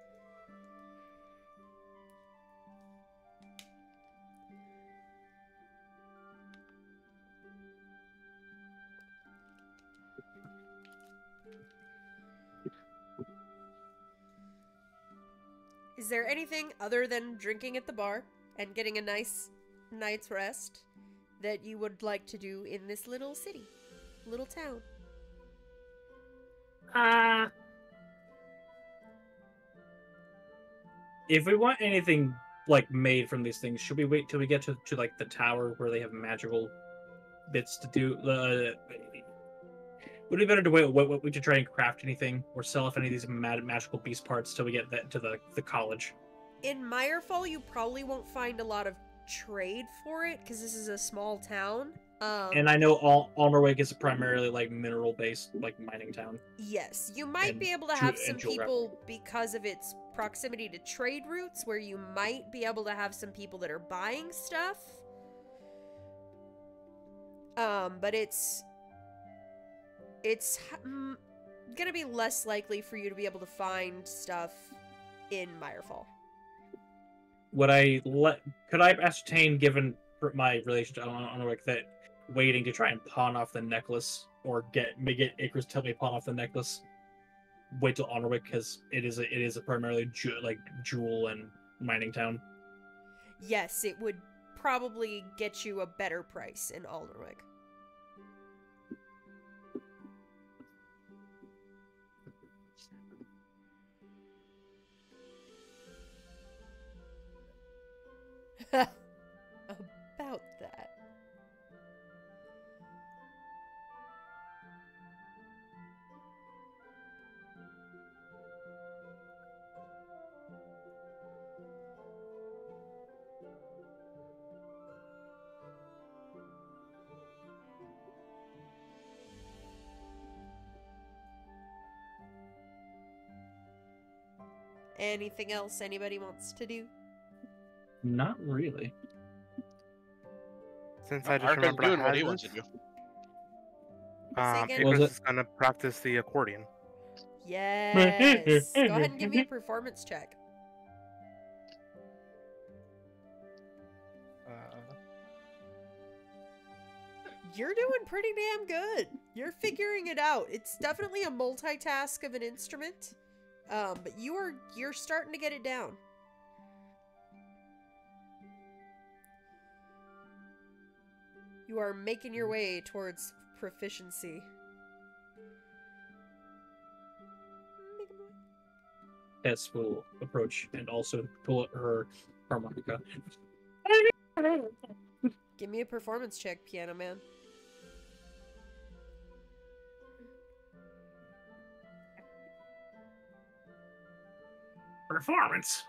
Is there anything other than drinking at the bar and getting a nice night's rest that you would like to do in this little city, little town? If we want anything like made from these things, should we wait till we get to like the tower where they have magical bits to do? Would it be better to wait to try and craft anything or sell off any of these magical beast parts till we get that to the college? In Mirefall, you probably won't find a lot of trade for it because this is a small town. And I know Almerwick is primarily like mineral based, like mining town. Yes, you might And be able to have some people because of its proximity to trade routes, where you might be able to have some people that are buying stuff. But it's gonna be less likely for you to be able to find stuff in Mirefall. Could I ascertain, given my relation to Onric, that waiting to try and pawn off the necklace, or get Icarus tell me to pawn off the necklace, wait till Onric, because it is a primarily jewel and mining town. Yes, it would probably get you a better price in Alderwick. About that. Anything else anybody wants to do? Not really. Since I just Arca's remembered doing I what had he this, wants to do. again? Icarus Was it- is gonna practice the accordion. Yes. Go ahead and give me a performance check. You're doing pretty damn good. You're figuring it out. It's definitely a multitask of an instrument. But you're starting to get it down. You are making your way towards proficiency. Tess will approach and also pull out her harmonica. Give me a performance check, Piano Man. Performance.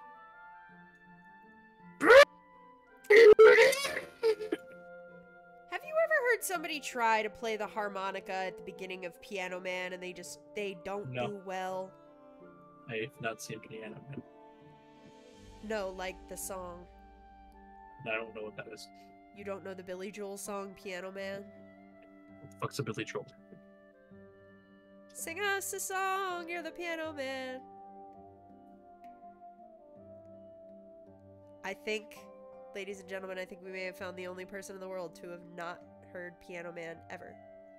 Have you ever heard somebody try to play the harmonica at the beginning of Piano Man and they don't No. do well? I have not seen Piano Man. No, like the song. I don't know what that is. You don't know the Billy Joel song, Piano Man? What the fuck's a Billy Joel? Sing us a song, you're the Piano Man. I think, ladies and gentlemen, I think we may have found the only person in the world to have not heard Piano Man ever.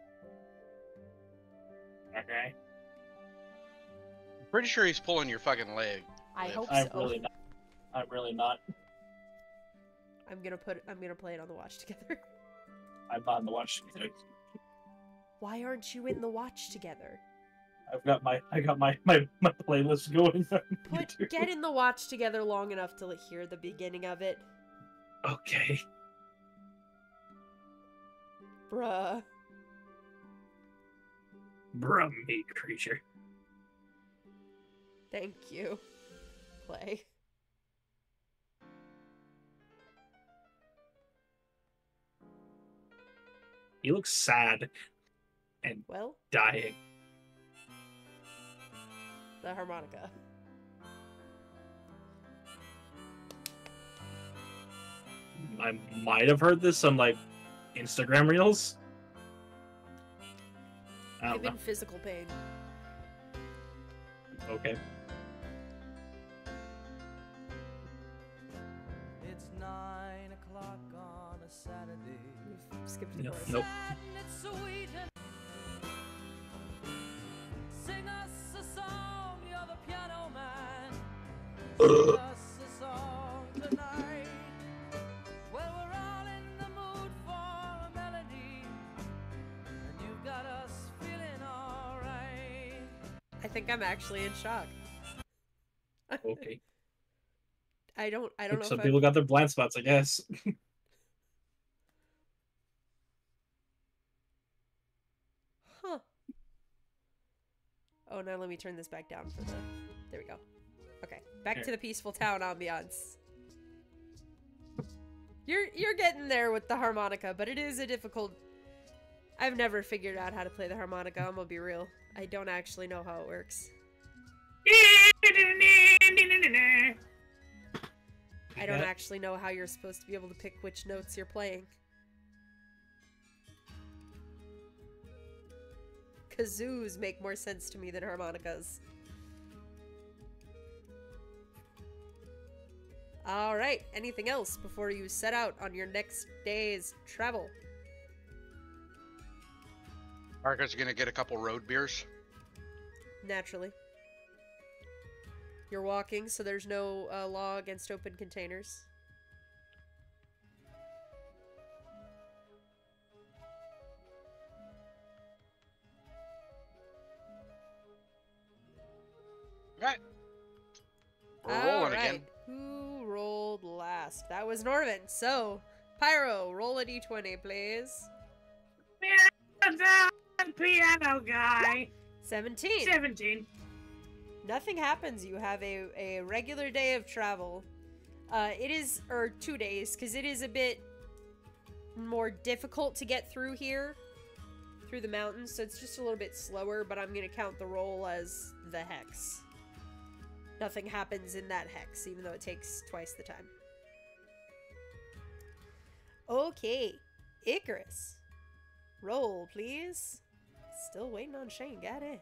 Okay. Pretty sure he's pulling your fucking leg. I Liv. hope I'm so. really not. I'm really not. I'm gonna play it on the watch together. I'm not in the watch. Why aren't you in the watch together? I got my playlist going on YouTube. Get in the watch together long enough to hear the beginning of it. Okay. Bruh. Bruh, meat creature. Thank you. Play. He looks sad and Well, dying. the harmonica. I might have heard this on like Instagram reels. I I'm don't know. in physical pain. Okay. It's 9 o'clock on a Saturday. We've skipped the Nope. chorus. Nope. It's sweet and sing us a song, you're the piano man. Sing us a song tonight. Well, we're all in the mood for a melody, and you've got us feeling alright. I think I'm actually in shock. Okay. I don't know Some if people got their blind spots, I guess. Huh. Oh, now let me turn this back down for the... There we go. Okay, back to the peaceful town ambiance. You're getting there with the harmonica, but it is a difficult... I've never figured out how to play the harmonica, I'm gonna be real. I don't actually know how it works. I don't actually know how you're supposed to be able to pick which notes you're playing. kazoos make more sense to me than harmonicas. Alright, anything else before you set out on your next day's travel? Harka's gonna get a couple road beers. Naturally. You're walking, so there's no law against open containers. Right. We're rolling again. Who rolled last? That was Norman. So, Pyro, roll a d20, please. Piano guy. 17. 17. Nothing happens. You have a regular day of travel. It is, or 2 days, because it is a bit more difficult to get through here, through the mountains, so it's just a little bit slower, but I'm going to count the roll as the hex. Nothing happens in that hex, even though it takes twice the time. Okay, Icarus. Roll, please. Still waiting on Shane, got it.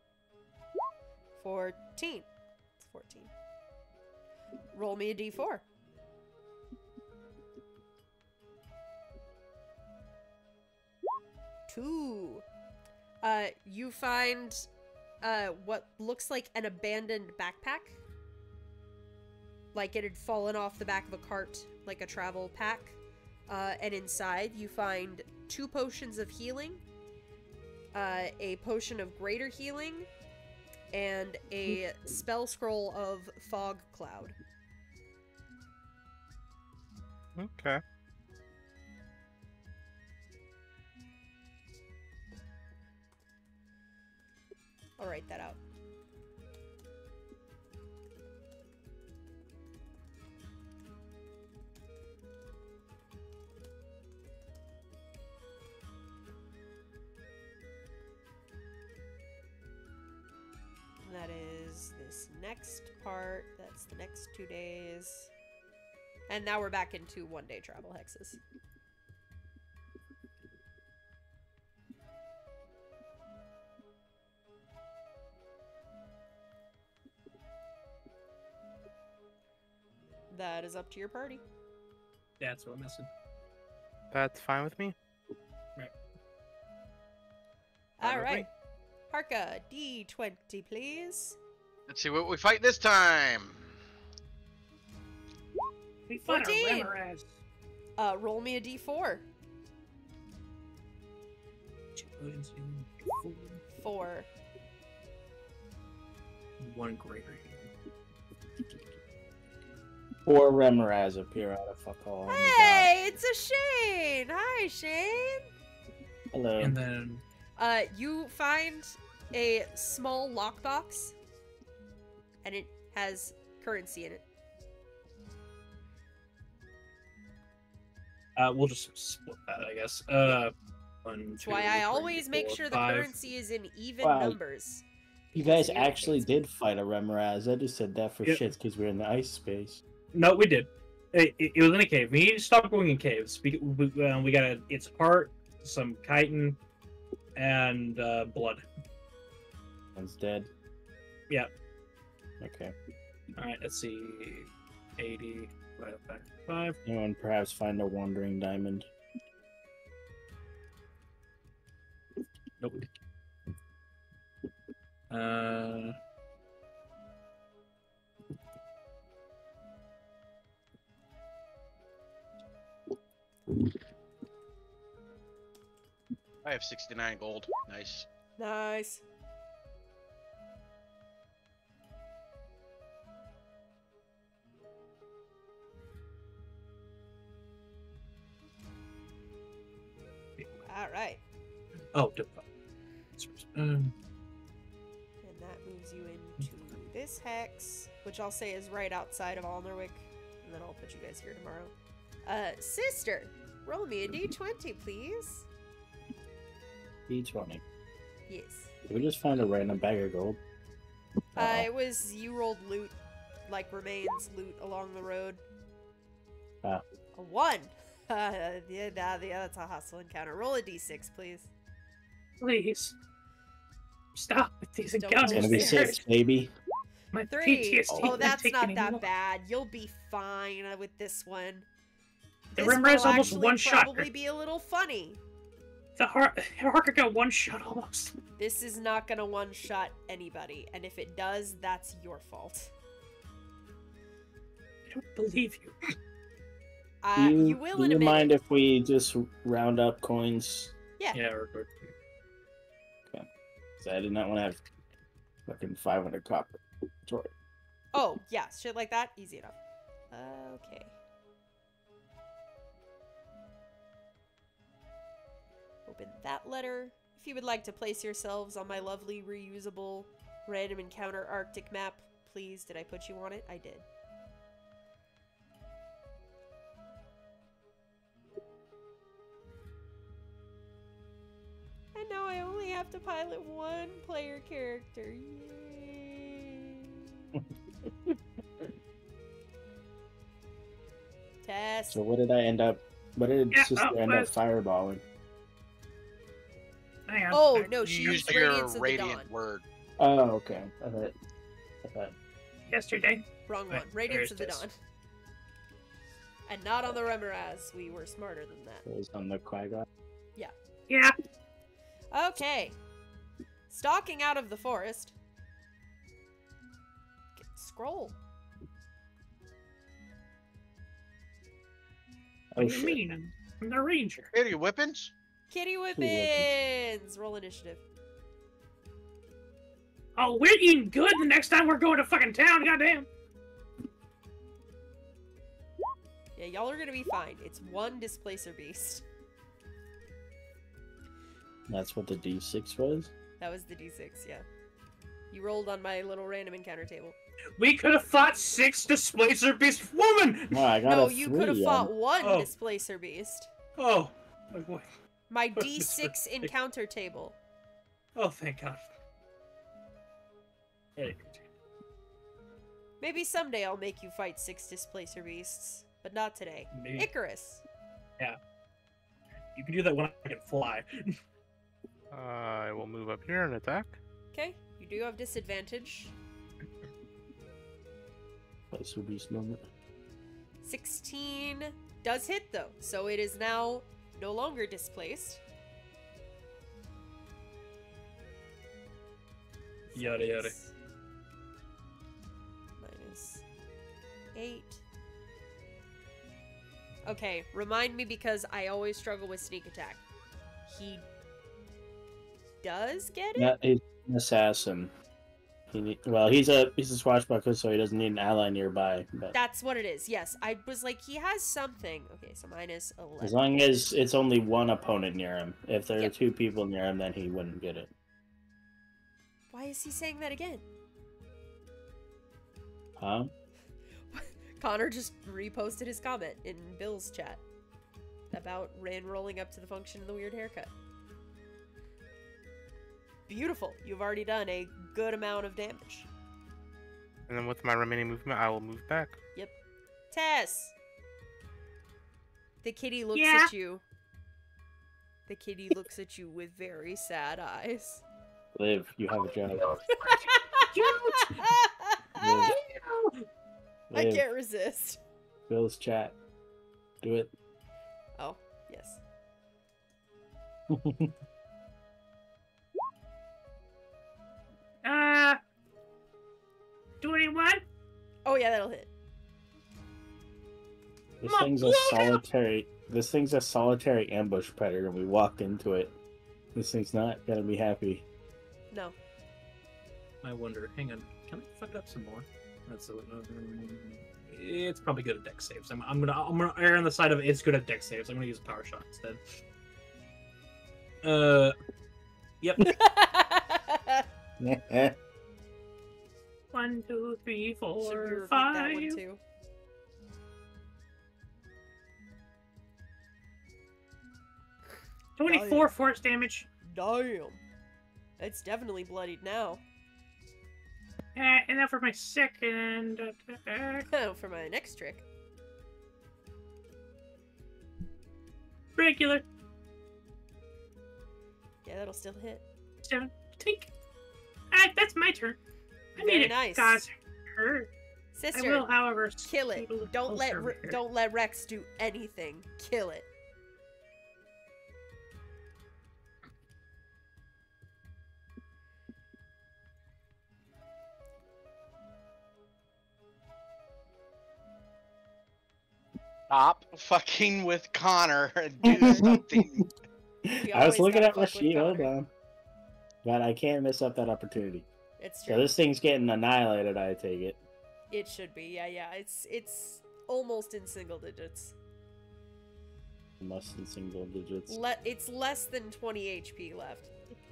14. It's 14. Roll me a d4. Two. You find what looks like an abandoned backpack. Like it had fallen off the back of a cart, like a travel pack. And inside you find 2 potions of healing, a potion of greater healing, and a spell scroll of fog cloud. Okay. I'll write that out. And that is this next part. That's the next 2 days. And now we're back into 1-day travel hexes. That is up to your party. That's what I'm missing. That's fine with me. Right. Fine All with right. me. Harka, D20, please. Let's see what we fight this time. We fought a 14. Remoraz. Roll me a D4. 4. 1 greater. 4 Remoraz appear out of fuck all. Hey, it's a Shane. Hi, Shane. Hello. And then You find a small lockbox, and it has currency in it. we'll just split that, I guess. That's why I always make sure the currency is in even Wow. numbers. You guys Zero actually things. did fight a Remoraz. I just said that for Yep. shits because we're in the ice space. No, we did. It was in a cave. We need to stop going in caves. We got its heart, some chitin, and blood. One's dead. Yeah. Okay. All right. Let's see. 80 divided by 5. Anyone perhaps find a wandering diamond? Nope. I have 69 gold. Nice. Nice. All right. Oh, And that moves you into this hex, which I'll say is right outside of Alnerwick, and then I'll put you guys here tomorrow. Sister, roll me a d20, please. D20. Yes. Did we just find a random bag of gold? It was, you rolled loot, like remains loot along the road. Ah. A 1. Yeah, that's a hostile encounter. Roll a d6, please. Please. Stop with these Don't encounters. It's gonna be Downstairs. there. 6, baby. My 3. PTSD. Oh, that's taking not any that more. bad. You'll be fine with this one. The This rim one race will almost actually one shot. probably be a little funny. The Harker got one shot almost. This is not gonna one-shot anybody, and if it does, that's your fault. I don't believe you. You will in Do a you mind minute. if we just round up coins? Yeah. Yeah, record. 'Cause I did not want to have fucking 500 copper. Sorry. Oh, yeah, shit like that, easy enough. Okay. Open that letter. If you would like to place yourselves on my lovely, reusable, random encounter Arctic map, please, did I put you on it? I did. And now I only have to pilot one player character. Yay! Test. So what did I end up? What did Yeah, sister end up fireballing? Hang on. Oh, no, she You used used your Radiance of the radiant Dawn. word. Oh, okay. I thought. Yesterday. Wrong one. Right, Radiance of the there's Dawn. And not on the Remoraz. We were smarter than that. It was on the Quagga. Yeah. Okay. Stalking out of the forest. Scroll. Oh, What do you shit. mean? I'm the ranger. Kitty whippings? Kitty whippings. Whippins! Roll initiative. Oh, we're eating good the next time we're going to fucking town. Goddamn. Yeah, y'all are gonna be fine. It's one Displacer Beast. That's what the D6 was? That was the D6, yeah. You rolled on my little random encounter table. We could have fought 6 Displacer Beast woman. No, I got No, a 3. you could have fought one Oh. Displacer Beast. Oh, my boy. My D6 encounter table. Oh, thank God. Hey, Maybe someday I'll make you fight 6 Displacer Beasts, but not today. maybe Icarus. you can do that when I can fly. I will move up here and attack. Okay, you do have disadvantage. Place will be moment. 16 does hit though, so it is now no longer displaced. Yada yada. Six minus 8. Okay, remind me because I always struggle with sneak attack. He does get it? Yeah, he's an assassin. He's a swashbuckler, so he doesn't need an ally nearby. But That's what it is. Yes, I was like, he has something. Okay, so minus 11. as long as it's only one opponent near him, if there are Yep. 2 people near him, then he wouldn't get it. Why is he saying that again? Huh? Connor just reposted his comment in Bill's chat about Ran rolling up to the function of the weird haircut. Beautiful. You've already done a good amount of damage. And then with my remaining movement, I will move back. Tess! The kitty looks Yeah? at you. The kitty looks at you with very sad eyes. Liv, you have a job. I Liv, can't resist. Bill's chat. Do it. Oh, yes. 21. Oh yeah, that'll hit. This Come on, thing's a blow it up! solitary. This thing's a solitary ambush predator, and we walked into it. This thing's not gonna be happy. No. I wonder. Hang on. Can I fuck it up some more? That's it's probably good at deck saves. I'm gonna err on the side of it's good at deck saves. I'm gonna use a power shot instead. Yep. 1, 2, 3, Should we 4, repeat that one 5. too? Oh, 24 force damage. Damn. It's definitely bloodied now. And then for my second attack, For my next trick. regular Yeah, that'll still hit. 7. Tink. That's my turn. I Very need it, nice. guys. Hurt. I Sister, will, however, kill it. scoot a little Don't let closer over here. don't let Rex do anything. Kill it. Stop fucking with Connor and do something. We I was always looking gotta at my fuck with sheet. Hold Connor. on. But I can't miss up that opportunity. It's So true. this thing's getting annihilated, I take it. It should be. Yeah. It's almost in single digits. Less than single digits. It's less than 20 HP left.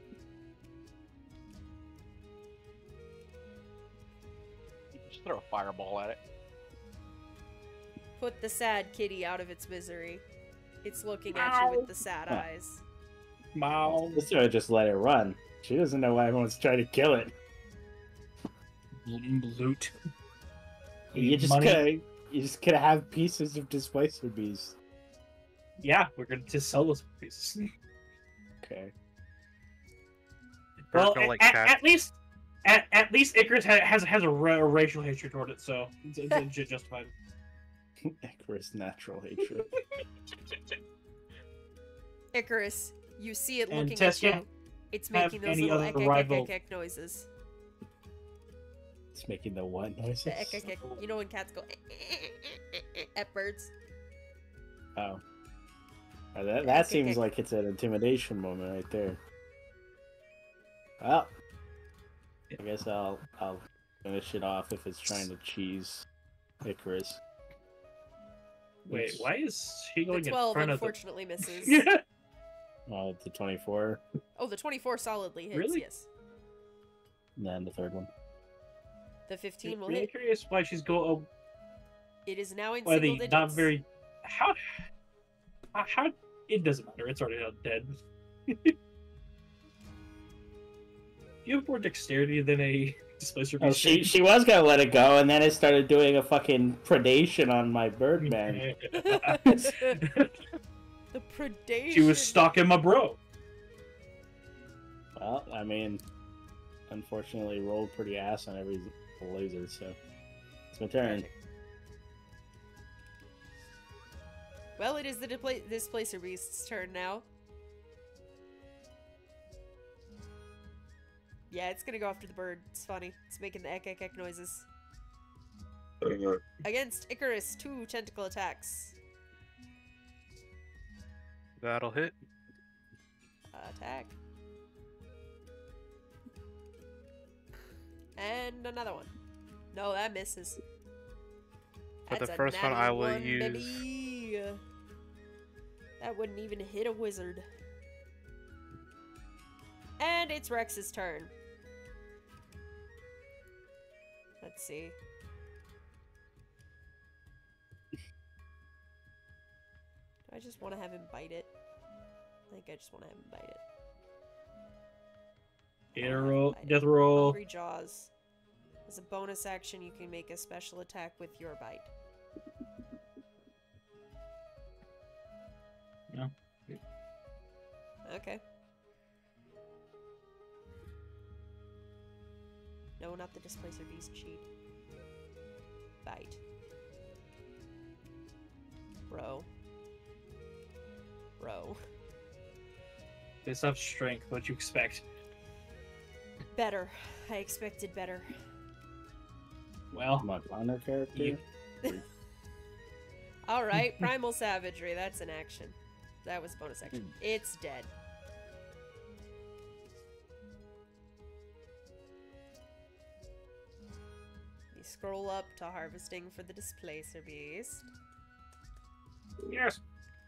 Just throw a fireball at it. Put the sad kitty out of its misery. It's looking at you with the sad eyes. Mow. This would just let it run. She doesn't know why everyone's trying to kill it. Loot. You just Money. gotta have pieces of displacer bees. Yeah, we're gonna just sell those pieces. Okay. Well, Go like at cat. least Icarus has a racial hatred toward it, so it's justified. Icarus natural hatred. Icarus, you see it And looking Tess, at you. yeah, It's have making those any little other ek ek ek rival- ek ek noises. It's making the what noises? The ek ek ek. You know when cats go at birds? Oh. That Okay, seems okay. like it's an intimidation moment right there. Well, I guess I'll finish it off if it's trying to cheese Icarus. Wait, why is he The going in 12 front of the... unfortunately misses. Oh, the 24, Oh, the 24 solidly hits, Really? yes. and then the third one. The 15 will Really hit. curious why she's going. It is now in Why single the digits. not very. How? It doesn't matter. It's already dead. You have more dexterity than a displacer Oh, beast. she was gonna let it go, and then it started doing a fucking predation on my birdman. The predation. She was stalking my bro. Well, I mean, unfortunately, rolled pretty ass on every laser, so it's my turn. Tragic. Well, it is the Displacer Beast's turn now. Yeah, it's gonna go after the bird. It's funny. It's making the ek ek ek noises. Against Icarus, 2 tentacle attacks. That'll hit. Attack. And another one. No, that misses. For the That's a first one, natty I will one, use- baby. That wouldn't even hit a wizard. And it's Rex's turn. Let's see. Do I just want to have him bite it? I think I just want to have him bite it. Death roll. Hungry Jaws. As a bonus action, you can make a special attack with your bite. No. Okay. No, not the Displacer Beast cheat. Bite. Bro. Based off strength, what'd you expect? Better. I expected better. Well, My honor character. Alright, Primal Savagery. That's an action. That was bonus action. It's dead. You scroll up to harvesting for the Displacer Beast. Yes.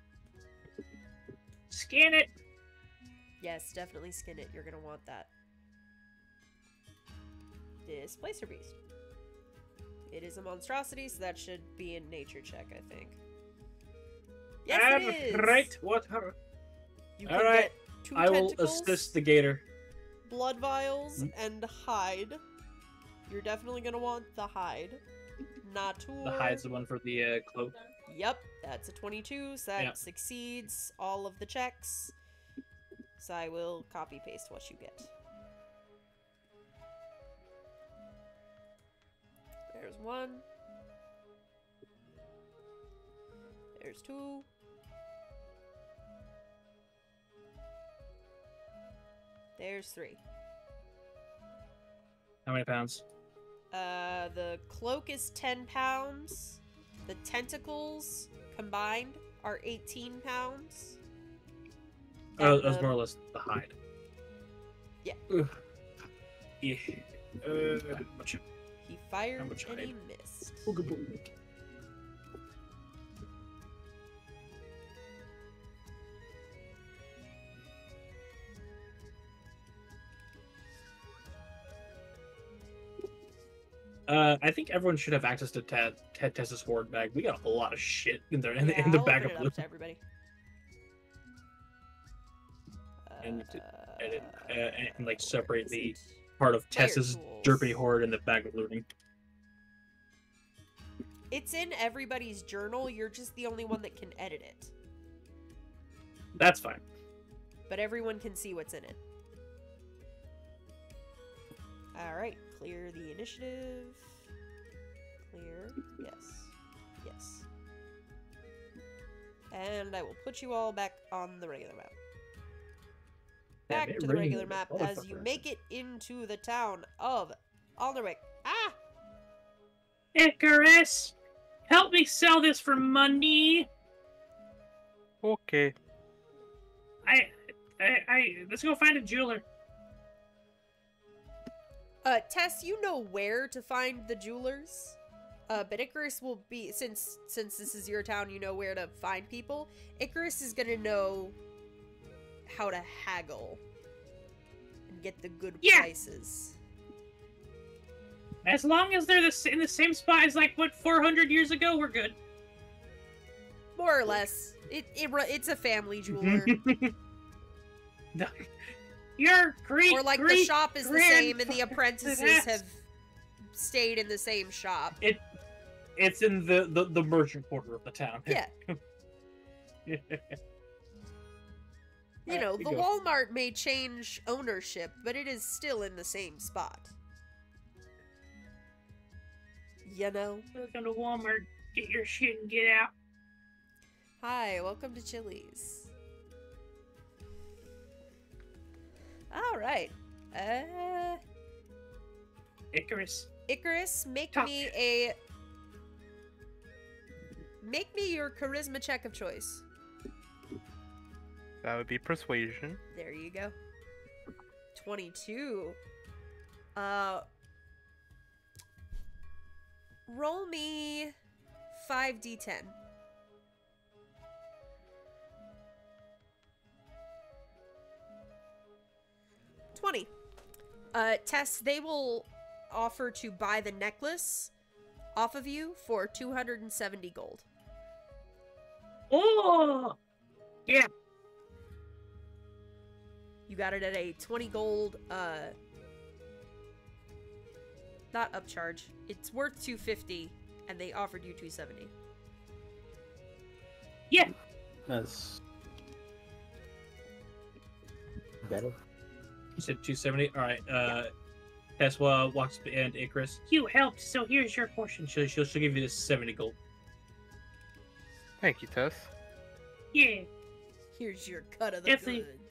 Scan it. Yes, definitely skin it. You're gonna want that. Displacer Beast. It is a monstrosity, so that should be a nature check, I think. Yes, it is! right. What? You can Alright, get 2 I will tentacles, assist the gator. blood vials, and hide. You're definitely gonna want the hide. Not The hide's the one for the cloak. Yep, that's a 22, so that Yeah. succeeds all of the checks. So I will copy paste what you get. There's one. There's two. There's three. How many pounds? The cloak is 10 pounds. The tentacles combined are 18 pounds. Oh, And that was the- more or less the hide. Yeah. Ugh. Yeah. How much? He fired How much and he hide? missed. I think everyone should have access to Tessa's hoard bag. We got a whole lot of shit in there in the I'll bag open of it loot. up to everybody. And to edit and like separate where the is it? part of Player Tessa's tools. derpy hoard and the bag of looting. It's in everybody's journal. You're just the only one that can edit it. That's fine. But everyone can see what's in it. Alright, clear the initiative. Clear. Yes. Yes. And I will put you all back on the regular map. Damn, Back it to the really regular is. map as you Motherfucker. make it into the town of Alderwick. Ah! Icarus, help me sell this for money. Okay. Let's go find a jeweler. Tess, you know where to find the jewelers. But Icarus will be, since this is your town, you know where to find people. Icarus is gonna know how to haggle and get the good Yeah. prices. As long as they're in the same spot as like what 400 years ago, we're good. More or less. It's a family jeweler. Your great Or like the great shop is the same and the apprentices have stayed in the same shop. It's in the merchant quarter of the town. Yeah. You know, we the go. Walmart may change ownership, but it is still in the same spot. You know? Welcome to Walmart. Get your shit and get out. Hi, welcome to Chili's. Alright. Icarus. Icarus, make Talk. me your charisma check of choice. That would be persuasion. There you go. 22. Roll me 5d10. Tess, they will offer to buy the necklace off of you for 270 gold. Oh, yeah. You got it at a 20 gold, not upcharge. It's worth 250, and they offered you 270. Yeah. That's better. You said 270. All right. Tesla walks and Icarus. You helped, so here's your portion. She'll give you this 70 gold. Thank you, Tess. Yeah. Here's your cut of the Definitely. goods.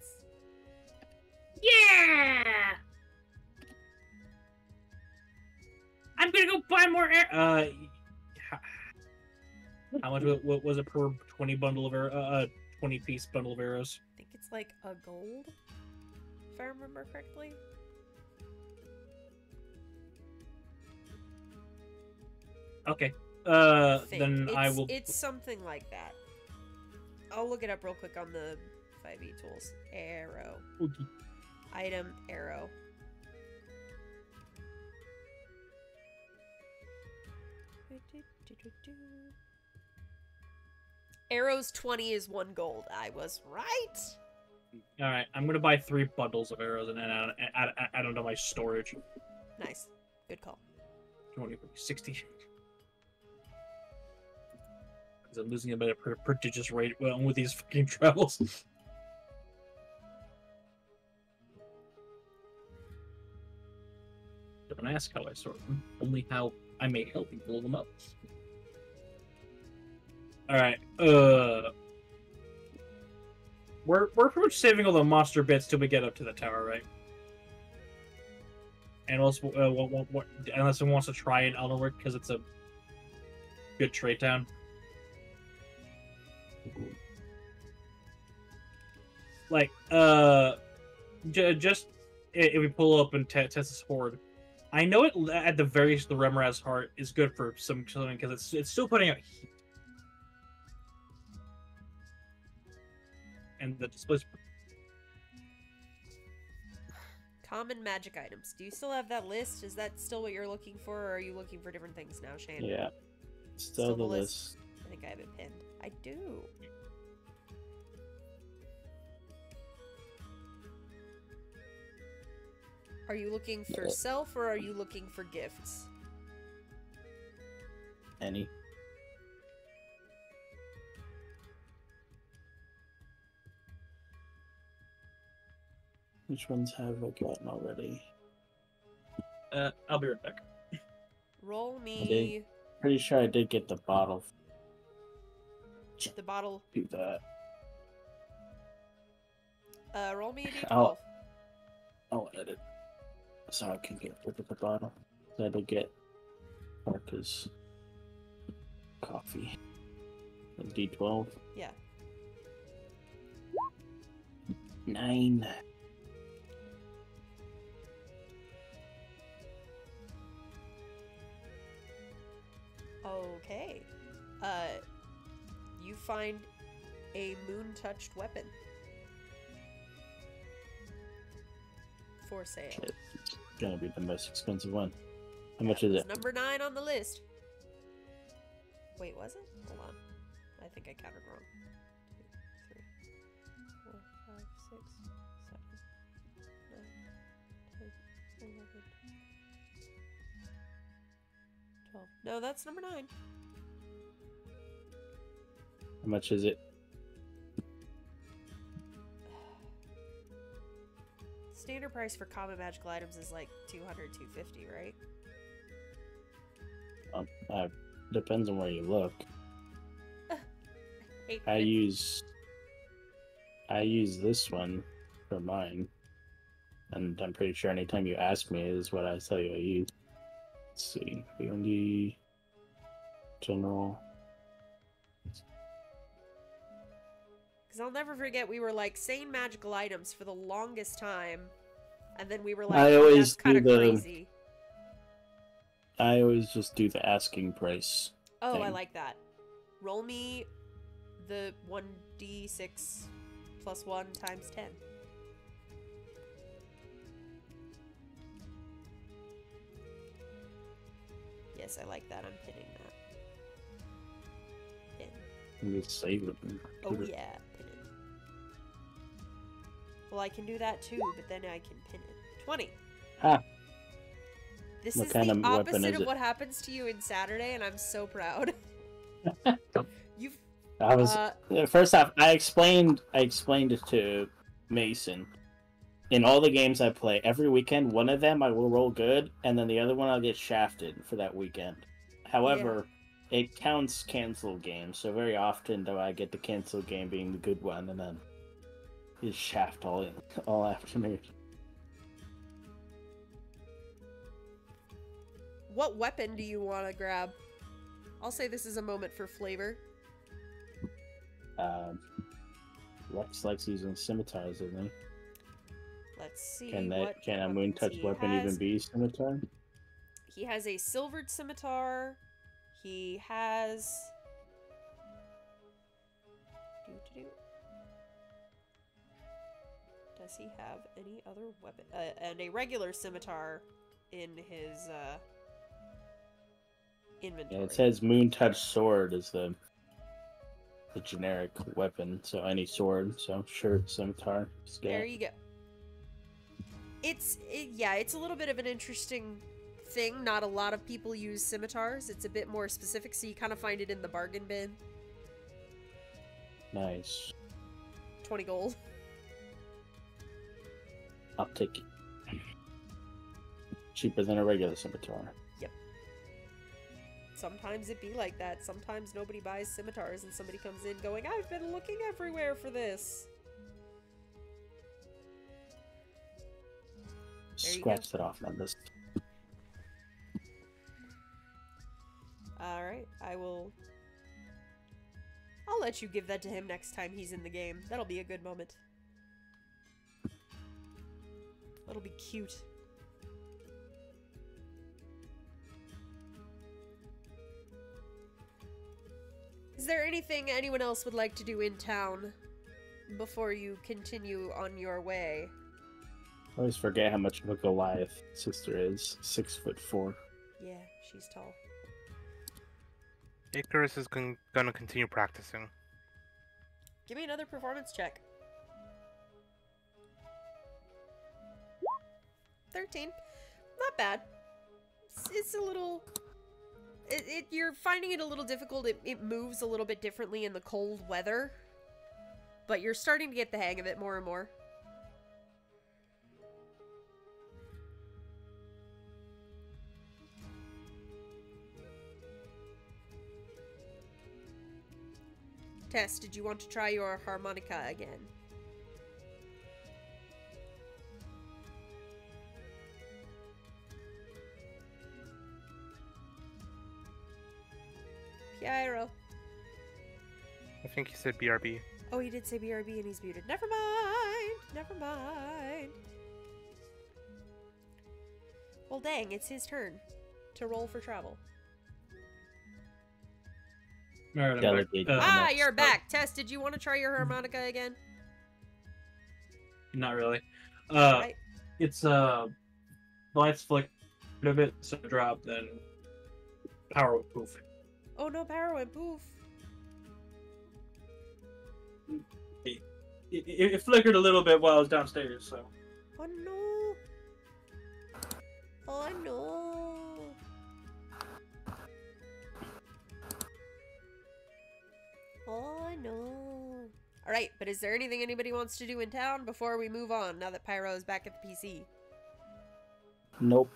Yeah. I'm gonna go buy more air. How much was it per 20 bundle of 20 piece bundle of arrows? I think it's like a gold, if I remember correctly. Okay. Think. Then I will. It's something like that. I'll look it up real quick on the 5e tools. Arrow. Okay. Item arrow. Arrows 20 is 1 gold. I was right. All right. I'm gonna buy 3 bundles of arrows and then add onto my storage. Nice. Good call. 20, 60. Because I'm losing them at a prodigious rate with these fucking travels. Don't ask how I sort them, only how I may help you pull them up. Alright, we're pretty much saving all the monster bits till we get up to the tower, right? And also, unless someone wants to try it Elderwork, because it's a good trade town. Like, just if we pull up and test this horde, I know it at the very least the Remoraz heart is good for some killing because it's still putting out heat. And the displays. Common magic items. Do you still have that list? Is that still what you're looking for, or are you looking for different things now, Shane? Yeah. Still the list. I think I have it pinned. I do. Are you looking for self, or are you looking for gifts? Any. Which ones have I gotten already? I'll be right back. Roll me Pretty sure I did get the bottle. the bottle. Do that. Roll me a d12. I'll edit. So I can get rid of the bottle. So I did get Marcus coffee. A D12. Yeah. 9. Okay. You find a moon-touched weapon. For sale. Shit. It's gonna be the most expensive one. How much is It's it? number 9 on the list. Wait, was it? Hold on. I think I counted wrong. 2, 3, 4, 5, 6, 7, 9, 10, 11, 12. No, that's number 9. How much is it? Standard price for common magical items is like 200, 250, right? Depends on where you look. I 800. use this one for mine, and I'm pretty sure anytime you ask me is what I tell you I use. Let's see, B&D, general. Because I'll never forget, we were like saying magical items for the longest time, and then we were like, I oh, always that's kind of do the- crazy. I always just do the asking price. Oh, I thing. like that. Roll me the 1d6 plus 1 times 10. Yes, I like that. I'm pinning that. Pin. And just save it. And Oh put it- yeah, pin it. Well, I can do that too, but then I can pin it. 20. Ah. This What is kind the of weapon opposite is of it? what happens to you in Saturday, and I'm so proud. You've I was first off. I explained it to Mason. In all the games I play, every weekend, one of them I will roll good, and then the other one I'll get shafted for that weekend. However, it counts cancel games, so very often do I get the cancel game being the good one, and then just shaft all afternoon. What weapon do you want to grab? I'll say this is a moment for flavor. Rex likes using scimitars, doesn't he? Let's see. Can what a moon touch weapons he weapon has. even be scimitar? He has a silvered scimitar. He has. Does he have any other weapon? And a regular scimitar in his inventory. Yeah, it says moon touch sword is the generic weapon, so any sword. So sure, scimitar. There you go. It's a little bit of an interesting thing. Not a lot of people use scimitars. It's a bit more specific, so you kind of find it in the bargain bin. Nice. 20 gold. I'll take it. Cheaper than a regular scimitar. Yep. sometimes it be like that. Sometimes nobody buys scimitars and somebody comes in going, I've been looking everywhere for this. There you go. Scratch that off my list. Alright, I'll let you give that to him next time he's in the game. That'll be a good moment. That'll be cute. Is there anything anyone else would like to do in town before you continue on your way? I always forget how much of a Goliath sister is. 6'4". Yeah, she's tall. Icarus is gonna continue practicing. Give me another performance check. 13. Not bad. It's a little... you're finding it a little difficult. It moves a little bit differently in the cold weather. But you're starting to get the hang of it more and more. Tess, did you want to try your harmonica again? Pyro. I think he said BRB. Oh, he did say BRB and he's muted. Never mind. Never mind. Well, dang, it's his turn to roll for travel. Alright, I'm back. You're back. Tess, did you want to try your harmonica again? Not really. Right. It's lights flick a bit, so drop, then power poof. Oh no, power went poof. It flickered a little bit while I was downstairs, so. Oh no. Oh no. Oh no. Alright, but is there anything anybody wants to do in town before we move on, now that Pyro is back at the PC? Nope.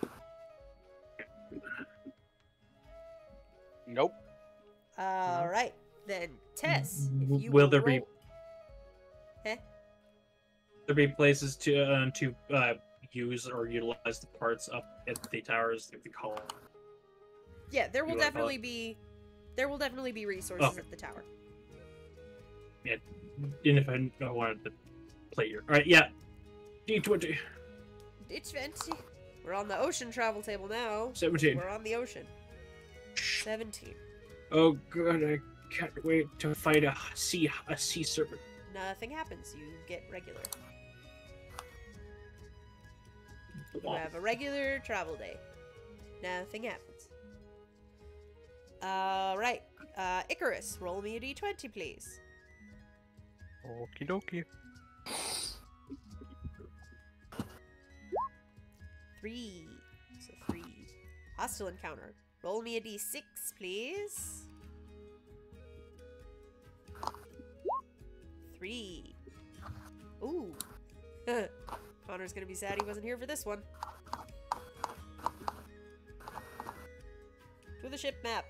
Nope. Alright, then Tess, if you Will there be... roll- Eh? There be places to use or utilize the parts up at the towers if we call them. Yeah, there will You wanna call definitely be resources Okay. at the tower. Yeah, even if I wanted to play your... Alright, yeah. D20. It's fancy. We're on the ocean travel table now. 17. We're on the ocean. 17. Oh god, I can't wait to fight a sea serpent. Nothing happens. You get regular. You have a regular travel day. Nothing happens. Alright. Icarus, roll me a d20, please. Okie dokie. 3. So 3. Hostile encounter. Roll me a d6, please. 3. Ooh. Connor's gonna be sad he wasn't here for this one. To the ship map.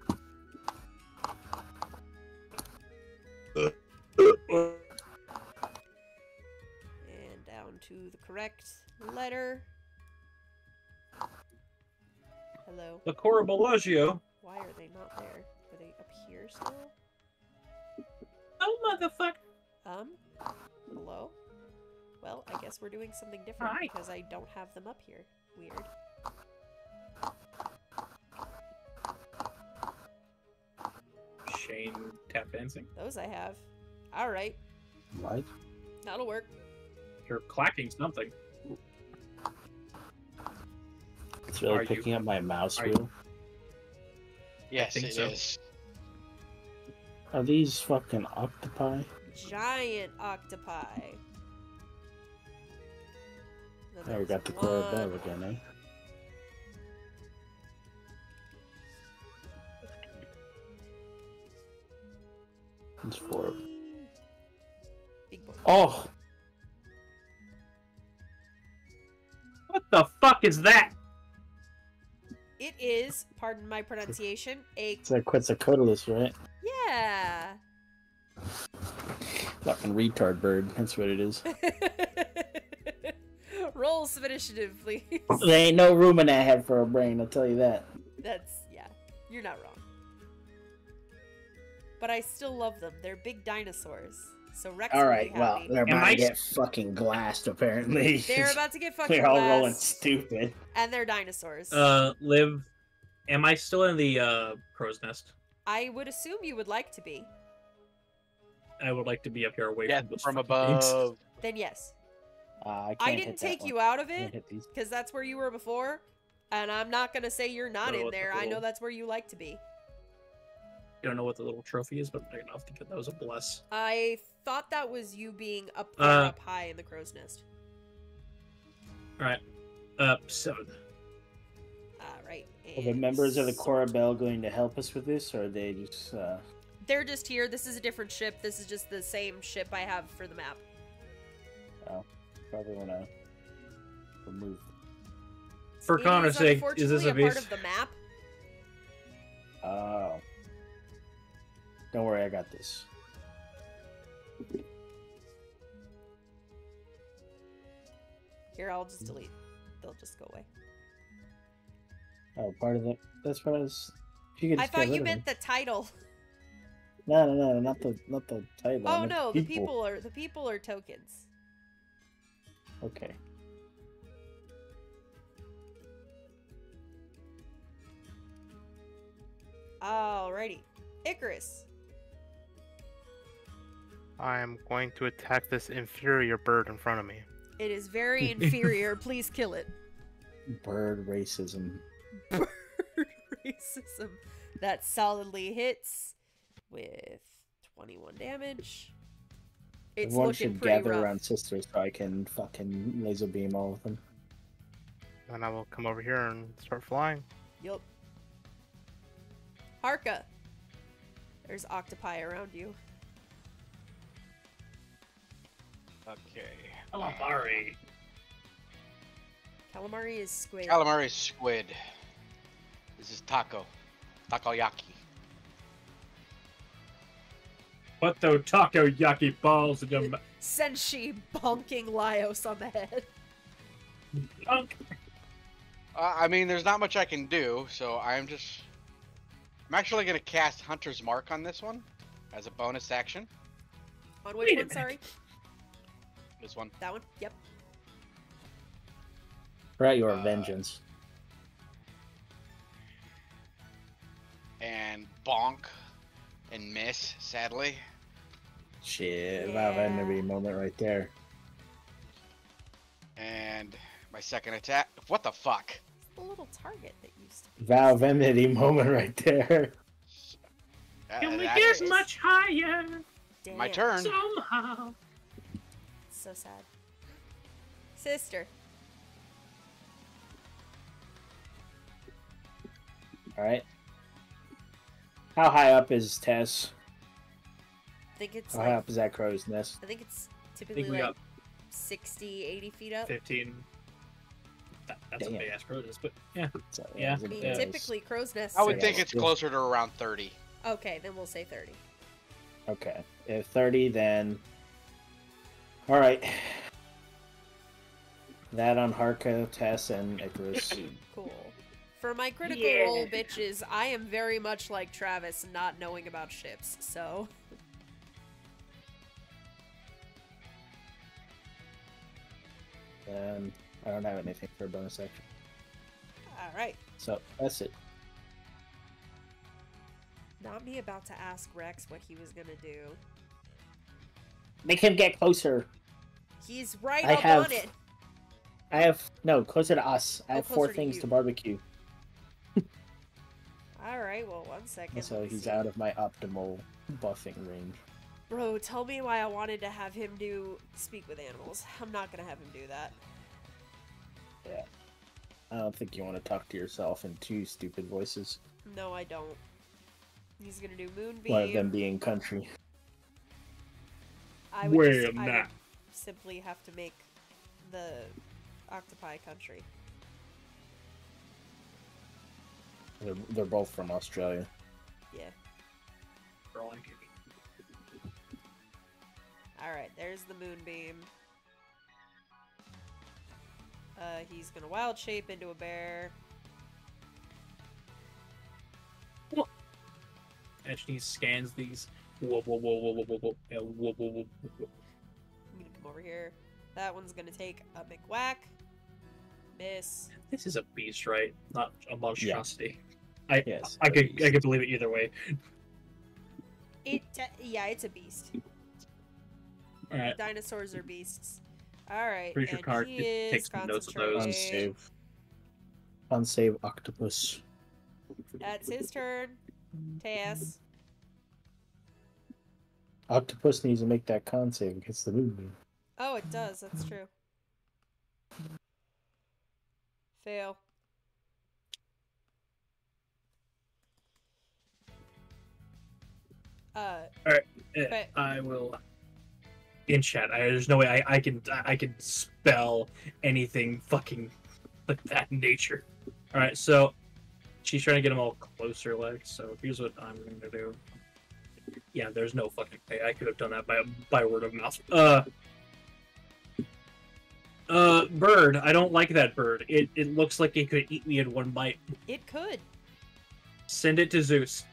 And down to the correct letter. Hello. The Corabellagio. Why are they not there? Are they up here still? Oh, motherfucker. Hello? Well, I guess we're doing something different Hi. because I don't have them up here. Weird. Shane tap dancing. Those I have. Alright, What? that'll work. You're clacking something. It's really Are you- picking up my mouse are you- wheel. Yes, think it so. is. Are these fucking octopi? Giant octopi. Now Oh, we there's got the one. Corabelle again, eh? It's 4. Big boy. Oh! What the fuck is that? It is, pardon my pronunciation, a It's a Quetzalcoatlus, right? yeah. Fucking retard bird. That's what it is. Roll some initiative, please. There ain't no room in that head for a brain, I'll tell you that. That's yeah. You're not wrong. But I still love them. They're big dinosaurs. So Rex will Alright, be well, happy. they're Am about I to get fucking glassed, apparently. They're about to get fucking We're all rolling glassed, stupid. and they're dinosaurs. Liv, am I still in the crow's nest? I would assume you would like to be. I would like to be up here away Yeah, from those from fucking things. above. Then yes. I I can't didn't hit that take one. you out of Can't it hit these. because that's where you were before, and I'm not gonna say you're not No, in it's there. a I know little- that's where you like to be. I don't know what the little trophy is, but big enough to get that was a bless. I thought that was you being up there, up high in the crow's nest. Alright. 7. All right. Are the members of the Corabelle going to help us with this, or are they just, They're just here. This is a different ship. This is just the same ship I have for the map. probably wanna remove? For It Connor's sake, is this unfortunately a part base? of the map? Oh. Don't worry, I got this. Here, I'll just delete. They'll just go away. Oh, part of the. That's what I was. If you could I just get thought rid you of meant them. the title. No, not the title. I Oh meant no, the people are tokens. Okay. Alrighty. Icarus. I am going to attack this inferior bird in front of me. It is very inferior. Please kill it. Bird racism. Bird racism. That solidly hits with 21 damage. It's Everyone looking should pretty gather rough. around sisters so I can fucking laser beam all of them. Then I will come over here and start flying. Yup. Harka. There's octopi around you. Okay. Calamari. Calamari is squid. Calamari squid. This is taco. Takoyaki. What the takoyaki balls in your mouth? Senshi bonking Laios on the head. I mean, there's not much I can do, so I'm actually going to cast Hunter's Mark on this one as a bonus action. On which Wait a one, minute. sorry? This one. That one? Yep. We're at your vengeance. And bonk. And miss, sadly. Shit, Yeah. wow, enemy moment right there. And my second attack. What the fuck? It's the little target that used to be. Valve enmity moment right there. Can we That get is much higher Damn. my turn. somehow? So sad. Sister. Alright. How high up is Tess? I think it's How high like, up is that crow's nest? I think it's I typically think we like got 60, 80 feet up. 15. That's Damn. a big ass produce, but yeah. So, Yeah. it's I mean, a- typically crow's nests I would are- think it's closer to around 30. Okay, then we'll say 30. Okay. If 30, then. Alright. That on Harka, Tess, and Icarus. Cool. For my critical Yeah. role, bitches, I am very much like Travis, not knowing about ships, so... And I don't have anything for a bonus action. Alright. So that's it. Not me about to ask Rex what he was gonna do. Make him get closer. He's right I up have- on it! I have no closer to us. I Oh, have 4 closer to things you. to barbecue, Alright, well, 1 second. so let's he's see. out of my optimal buffing range. Bro, tell me why I wanted to have him do speak with animals. I'm not gonna have him do that. I don't think you want to talk to yourself in 2 stupid voices. No, I don't. He's gonna do Moonbeam. One of them being country. I would, Well, just, I nah. would simply have to make the octopi country. They're both from Australia. Yeah. For all I can. Alright, there's the moonbeam. He's gonna wild shape into a bear. Actually, he scans these. Whoa, whoa, whoa, whoa, whoa, whoa, whoa, yeah, whoa, whoa, whoa, whoa. I'm gonna come over here. That one's gonna take a McWhack. Miss. This is a beast, right? Not a monstrosity. Yes. I could believe it either way. Yeah, it's a beast. All right. Dinosaurs are beasts. Alright, Pretty sure and Card he is takes some notes of those. concentrating. Unsave octopus. That's his turn. Tass. Octopus needs to make that con save against the moonbeam. Oh, it does. That's true. Fail. Okay. I will. In chat, there's no way I can spell anything fucking like that in nature. All right, so she's trying to get them all closer, like. So here's what I'm going to do. Yeah, there's no fucking way I could have done that by word of mouth. Bird. I don't like that bird. It looks like it could eat me in one bite. It could. Send it to Zeus.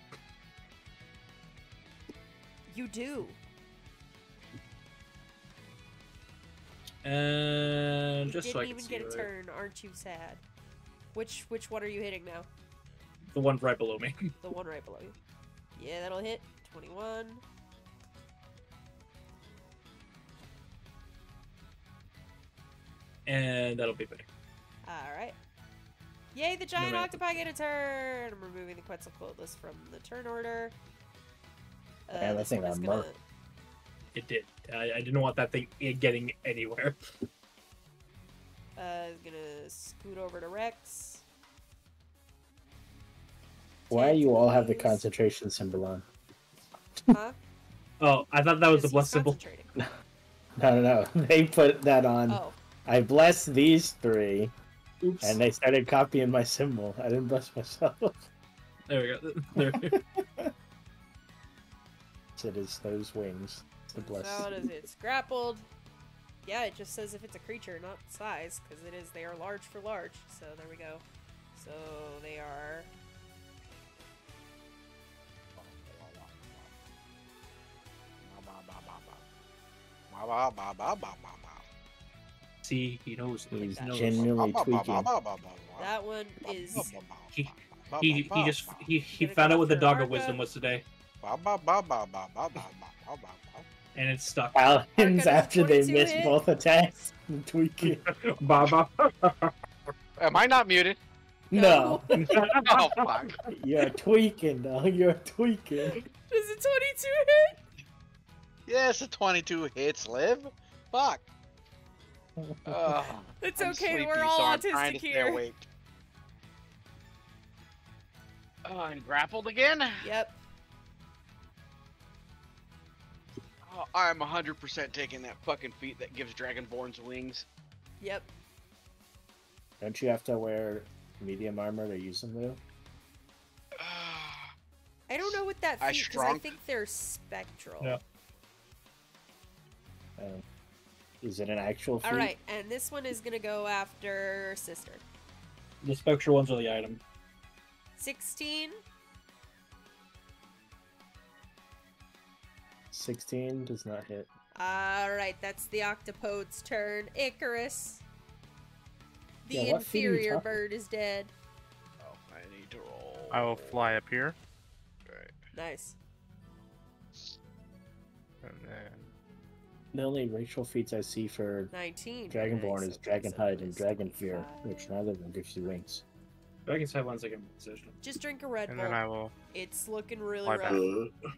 You do. And You just so I didn't can even see get a it. turn. Aren't you sad? Which one are you hitting now? The one right below me. The one right below you. Yeah, that'll hit. 21. And that'll be better. Alright. Yay, the giant No, octopi get a turn! I'm removing the Quetzalcoatlus from the turn order. Yeah, that this thing one is got gonna... murked. It did. I didn't want that thing getting anywhere. Gonna scoot over to Rex. Why do you all have the Please. concentration symbol on? Huh? Oh, I thought that was the Because bless he's symbol. concentrating. No. They put that on. Oh. I bless these three, Oops. and they started copying my symbol. I didn't bless myself. There we go. There. So it is those wings. It's the bless. How does it's grappled? Yeah, it just says if it's a creature, not size, because it is. They are large for large. So there we go. So they are. See, he knows. He's He knows. genuinely tweaking. That one is. He Gonna found go out what the after dog of Arca. wisdom was today, and it's stuck. Paladins, Arca, after they 22 miss hit. both attacks, tweaking. Baba. Am I not muted? No, Oh fuck! you're tweaking, dog. You're tweaking. Does a 22 hit? Yes, a 22 hits, Liv. Fuck. Ugh, It's I'm okay. sleepy, We're all so I'm trying autistic to stay here. awake. Oh, and grappled again? Yep. Oh, I'm 100% taking that fucking feat that gives Dragonborns wings. Yep. Don't you have to wear medium armor to use them, though? I don't know what that I feat because I shrunk. think they're spectral. Yeah. Is it an actual feat? All right, and this one is gonna go after sister. The spectral ones are the item. 16. 16 does not hit. All right, that's the octopod's turn. Icarus. The Yeah, what feat are you inferior talking- bird is dead. Oh, I need to roll. I will fly up here, Right. Nice. and then The only racial feats I see for 19. Dragonborn Nice. is Okay, Dragon so Hide that and is Dragon Fear, 25. which neither of them gives you wings. Dragons have one second position. Just drink a Red and Bull. then I will It's looking really fly rough. back.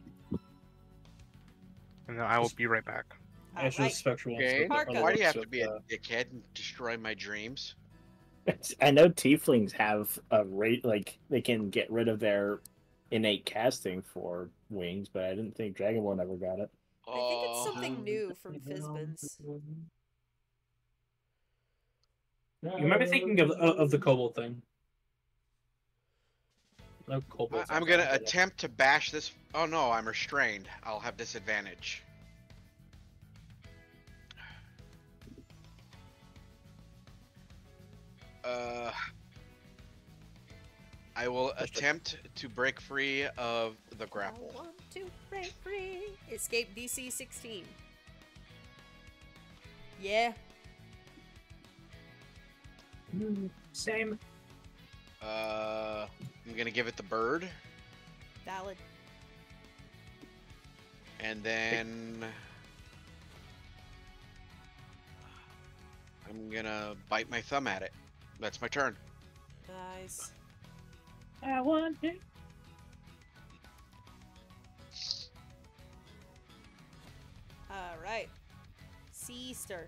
And then I will be right back. Actually, the Alright. spectral ones. Okay, Parka. why do you have So, to be a dickhead and destroy my dreams? I know tieflings have a rate, like, they can get rid of their innate casting for wings, but I didn't think Dragonborn ever got it. I think it's Oh, something new from Fizbins. You might be thinking of the kobold thing. No kobolds. I'm gonna attempt to bash this. Oh no, I'm restrained. I'll have disadvantage. I will attempt to break free of the grapple. I want to break free. Escape DC 16. Yeah. Same. I'm gonna give it the bird, Valid. and then I'm gonna bite my thumb at it. That's my turn. Nice. I want it. Alright. Dice-aster.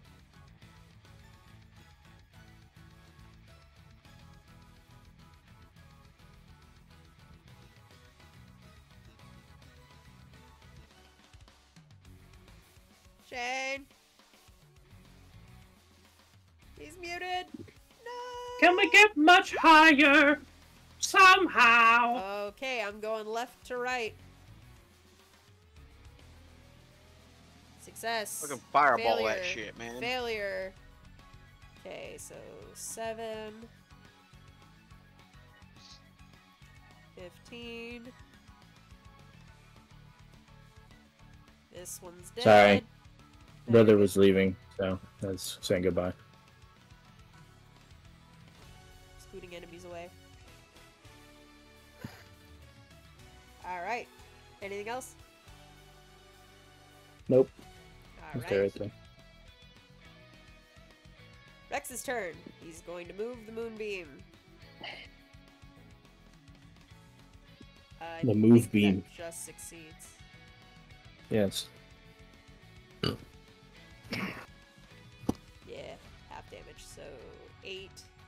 Shane. He's muted. No. Can we get much higher? Somehow. Okay, I'm going left to right. Success. Fucking fireball Failure. that shit, man. Failure. Okay, so 7. 15. This one's dead. Sorry. Brother was leaving, so that's saying goodbye. Scooting enemies away. Alright. Anything else? Nope. Alright. Stay right there. Rex's turn. He's going to move the moonbeam. I The move think beam. that just succeeds. Yes. Yeah, half damage, so 8.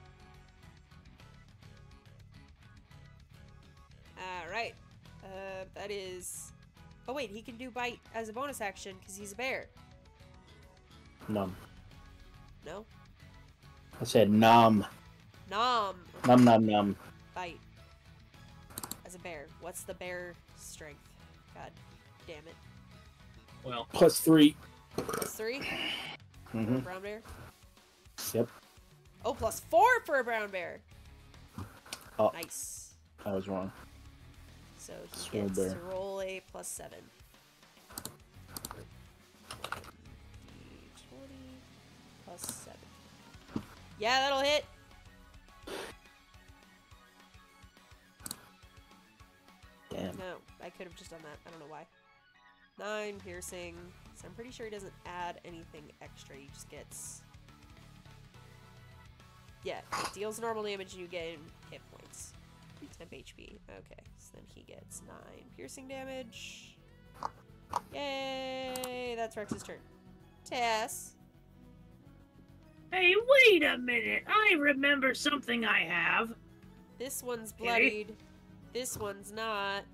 Alright. That is... Oh wait, he can do bite as a bonus action because he's a bear. Nom. No? I said nom. Nom. Nom nom nom. Bite. As a bear. What's the bear strength? God damn it. Well, +3. +3? Mm-hmm. Brown bear? Yep. Oh, +4 for a brown bear! Oh, Nice. I was wrong. So he Small gets bear. to roll a +7. D20 +7. Yeah, that'll hit! Damn. No, I could have just done that. I don't know why. 9 piercing. So I'm pretty sure he doesn't add anything extra. He just gets... Yeah, it deals normal damage and you gain hit points. Temp HP. Okay, so then he gets 9 piercing damage. Yay! That's Rex's turn. Tess. Hey, wait a minute. I remember something I have. This one's bloodied. This one's not.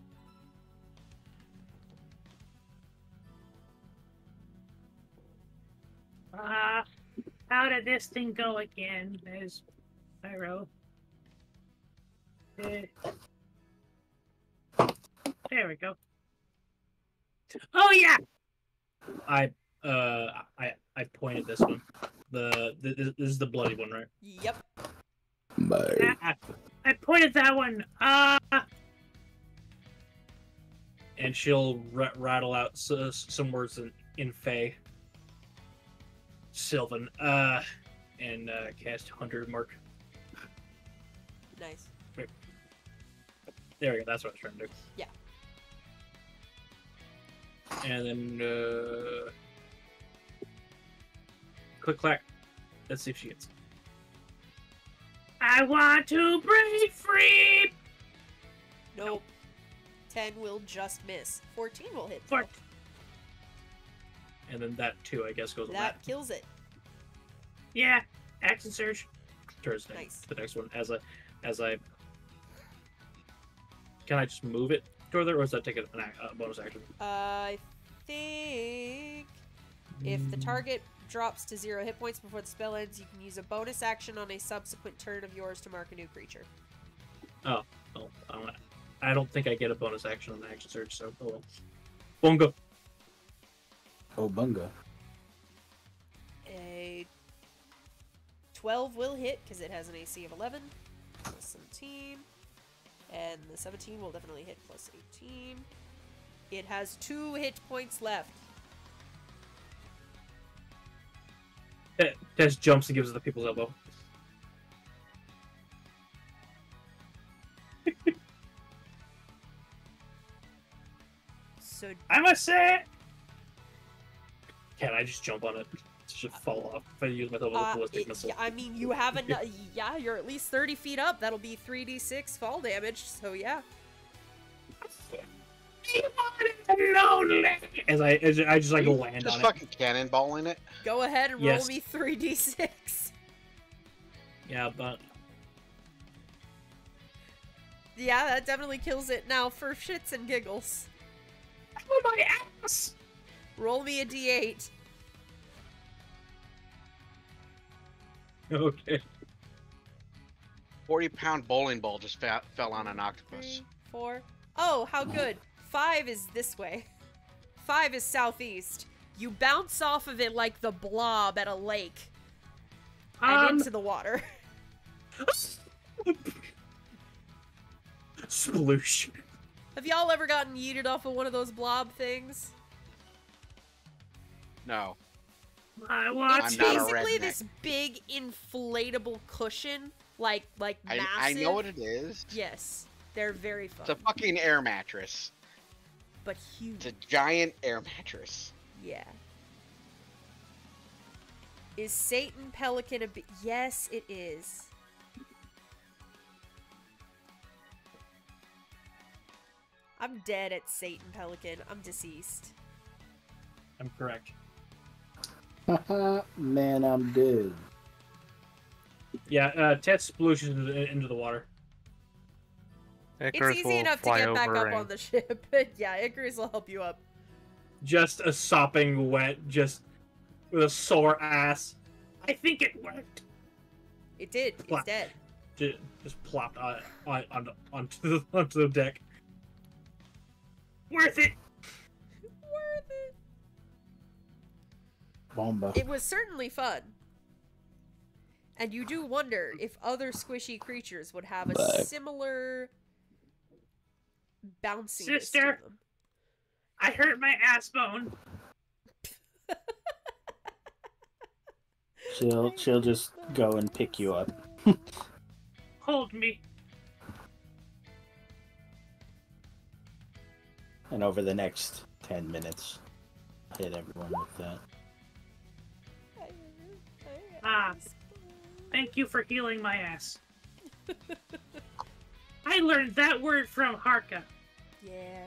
How did this thing go again? There's Pyro. There we go. Oh yeah! I pointed this one. This is the bloody one, right? Yep. Bye. I pointed that one. And she'll rattle out some words in Fey. Sylvan. And cast 100 mark. Nice. There we go. That's what I was trying to do. Yeah. And then click clack. Let's see if she gets it. I want to break free. Nope. 10 will just miss. 14 will hit. For- though. And then that too, I guess, goes on That kills it. Yeah, action surge. turns Nice. the next one as I can I just move it toward there, or does that take a bonus action? I think if the target drops to 0 hit points before the spell ends, you can use a bonus action on a subsequent turn of yours to mark a new creature. Oh, I don't know. I don't think I get a bonus action on the action surge, so oh well. Bunga. Oh, bunga. A 12 will hit because it has an AC of 11 plus 17, and the 17 will definitely hit plus 18. It has 2 hit points left. Tess jumps and gives it the people's elbow. So I must say, Can I just jump on it? It should fall off if I use my double ballistic missile. yeah, I mean, you haven't. Yeah, you're at least 30 feet up. That'll be 3d6 fall damage. So yeah. As I just like land Just on fucking cannonballing it. Go ahead and Yes. roll me 3d6. it. Yeah, but Yeah, that definitely kills it. Now, for shits and giggles, oh my ass! roll me a d8. okay. 40-pound bowling ball just fell on an octopus. 3, 4. Oh, how good. 5 is this way. 5 is southeast. You bounce off of it like the blob at a lake and into the water. Sploosh. Have y'all ever gotten yeeted off of one of those blob things? No. I want It's I'm not a basically redneck. this big inflatable cushion, like massive. I know what it is. Yes, they're very fun, It's a fucking air mattress. but huge. It's a giant air mattress. Yeah. Is Satan Pelican a yes, it is. I'm dead at Satan Pelican. I'm deceased. I'm correct. Haha, man, I'm dead. Yeah, Tess splooshes into the water. Icarus It's will easy enough to fly get back over up and- on the ship. But yeah, Icarus will help you up. Just a sopping wet, just with a sore ass. I think it worked. It did. It's Plop. dead. Just plopped onto the deck. Worth it. Worth it. Bomba. It was certainly fun. And you do wonder if other squishy creatures would have a But- similar bounciness Sister. to them. I hurt my ass bone. She'll just go and pick you up. Hold me. And over the next 10 minutes, hit everyone with that. Ah. Thank you for healing my ass. I learned that word from Harka. Yeah.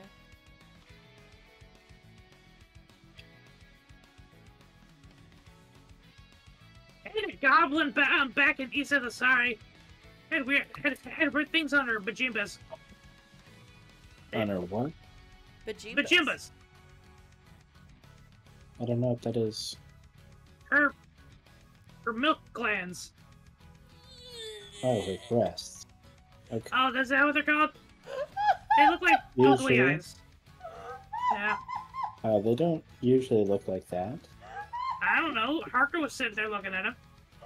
And a goblin back in Isa the Sari. And weird things on her bajimbas. On her what? Bajimbas. I don't know what that is. Her milk glands. Oh, her breasts. Okay. Oh, is that what they're called? They look like googly Usually. eyes. Yeah. They don't usually look like that. I don't know. Harker was sitting there looking at him.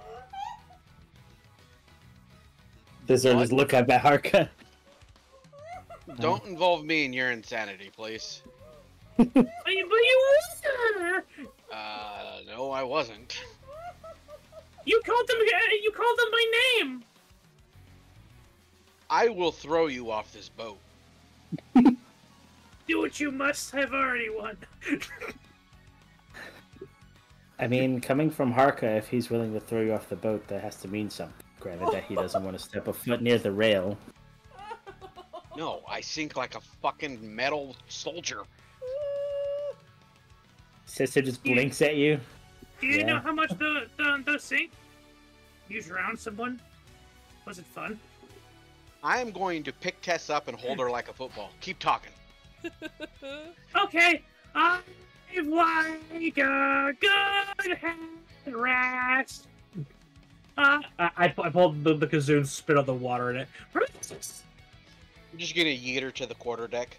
Does her just look up at Harka? Don't involve me in your insanity, please. But you were. No, I wasn't. You called them. You called them by name. I will throw you off this boat. Do what you must have already won. I mean, coming from Harka, if he's willing to throw you off the boat, that has to mean something. Granted that he doesn't want to step a foot near the rail. No, I sink like a fucking metal soldier. Sister just blinks at you. Do you Yeah. know how much those sink? You drowned someone? Was it fun? I am going to pick Tess up and hold her like a football. Keep talking. Okay, I like a good head rest. I pulled the kazoo and spit out the water in it. I'm just gonna yeet her to the quarter deck.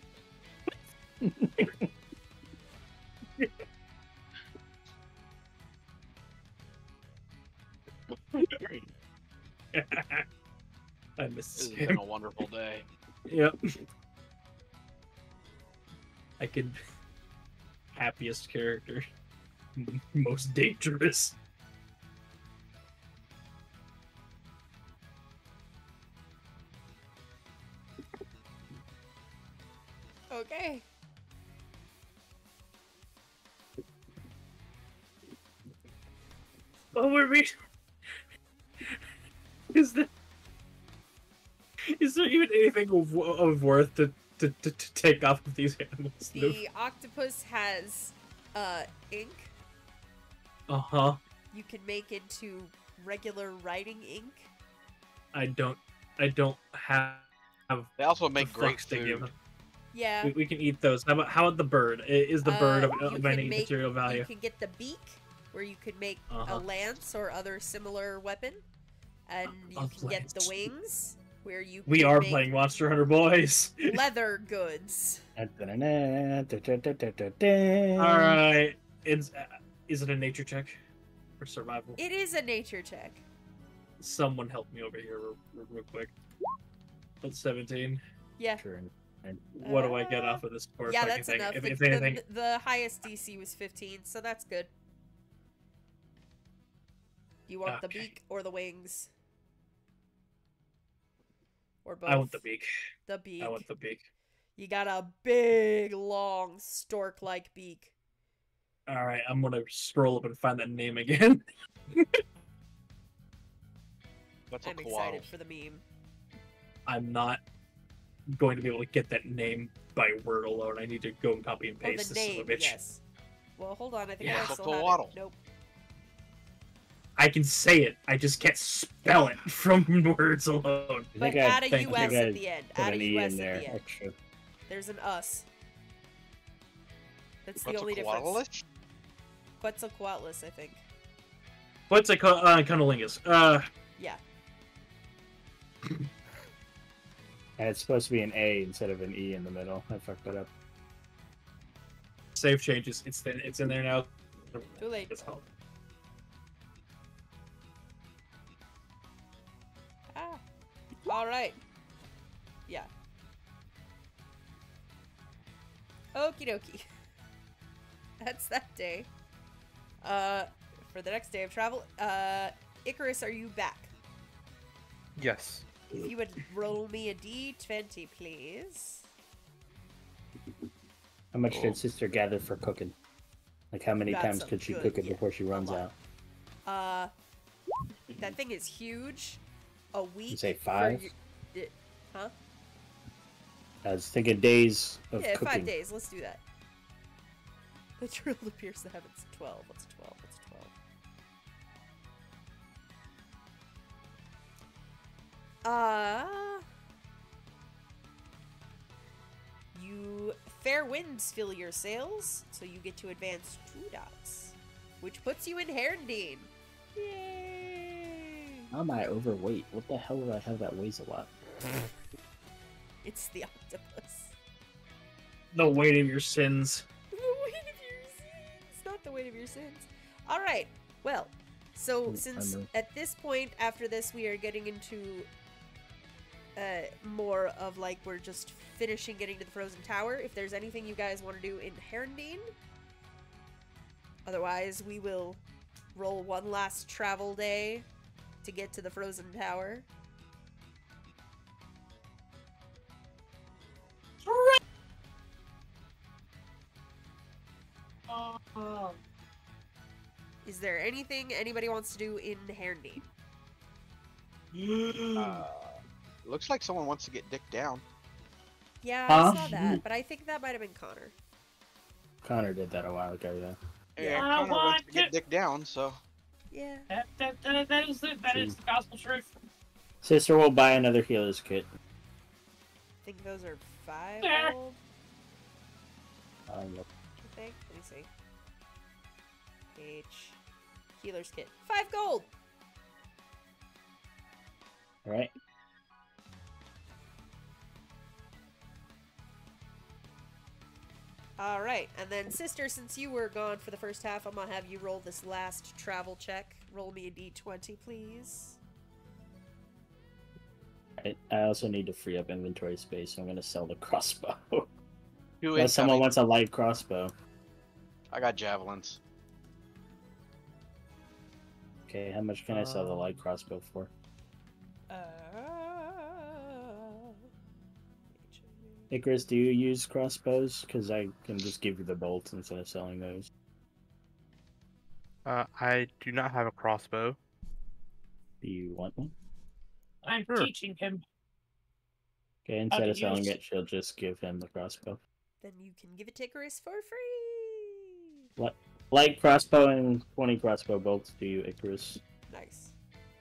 I miss This this has game. been a wonderful day. Yep. I could. Happiest character. Most dangerous. Okay. What were we? Is there even anything of worth to take off of these animals? The octopus has ink. Uh-huh. You can make into regular writing ink. I don't have They also make the great fucks to give. food. Yeah. We can eat those. How about the bird? Is the bird You of can any make- material value? You can get the beak, where you could make a Uh-huh. lance or other similar weapon, and you A can get the lance. wings, where you We can are make playing Monster Hunter Boys. leather goods. All right. Is it a nature check for survival? It is a nature check. Someone help me over here real quick. That's 17. Yeah. What do I get off of this course? Yeah, I can that's think- enough. If the, anything, the highest DC was 15, so that's good. You want the Okay. beak or the wings? Or both? I want the beak. The beak. I want the beak. You got a big, long, stork-like beak. All right, I'm gonna scroll up and find that name again. What's a I'm koala? excited for the meme. I'm not going to be able to get that name by word alone. I need to go and copy and Oh, paste the this son name, of a bitch. yes. Well, hold on. I think Yeah. I It's a still have koala. it. Nope. I can say it. I just can't spell it from words alone. But add a US I at the end. put Add an a E US in at there the end. extra. There's an us. That's the What's only a difference. koala-lich? Quetzalcoatlus, I think. What's it called? Cunnilingus. Yeah. And it's supposed to be an A instead of an E in the middle. I fucked that up. Save changes. It's in there now. Too late. It's called. Ah. All right. Yeah. Okie dokie. That's that day. For the next day of travel, Icarus, are you back? Yes. If you would roll me a d20, please. How much did sister gather for cooking? Like how many Got times some could she good, cook it yeah, before she runs a lot. out? That thing is huge. A week. You say for 5? Huh? I was thinking days of Yeah, cooking. 5 days. Let's do that. The drill appears to have its 12. What's 12? What's 12? You fair winds fill your sails, so you get to advance 2 dots, which puts you in Herndeen. Yay! How am I overweight? What the hell would I have that weighs a lot? It's the octopus. The weight of your sins. The weight of your sins, not the weight of your sins. All right. Well, so I since know. at this point after this we are getting into more of like we're just finishing getting to the Frozen Tower. If there's anything you guys want to do in Herndeen, otherwise we will roll one last travel day to get to the Frozen Tower. Is there anything anybody wants to do in Herndeen? Looks like someone wants to get dick down. Yeah, Huh? I saw that, but I think that might have been Connor. Connor did that a while ago, yeah. Yeah, I Connor want wants to get to- dick down, so Yeah. That is the gospel truth. Sister will buy another healer's kit. I think those are 5 There. gold, Um, I think. Let me see. H. Healer's kit. 5 gold! Alright. All right, and then sister, since you were gone for the first half, I'm gonna have you roll this last travel check. Roll me a d20, please. I also need to free up inventory space, so I'm gonna sell the crossbow. Two Unless someone incoming. wants a light crossbow. I got javelins. Okay, how much can I sell the light crossbow for? Icarus, do you use crossbows? Because I can just give you the bolts instead of selling those. I do not have a crossbow. Do you want one? I'm Sure. teaching him. Okay, instead to of selling use- it, she'll just give him the crossbow. Then you can give it to Icarus for free. Light crossbow and 20 crossbow bolts to you, Icarus. Nice.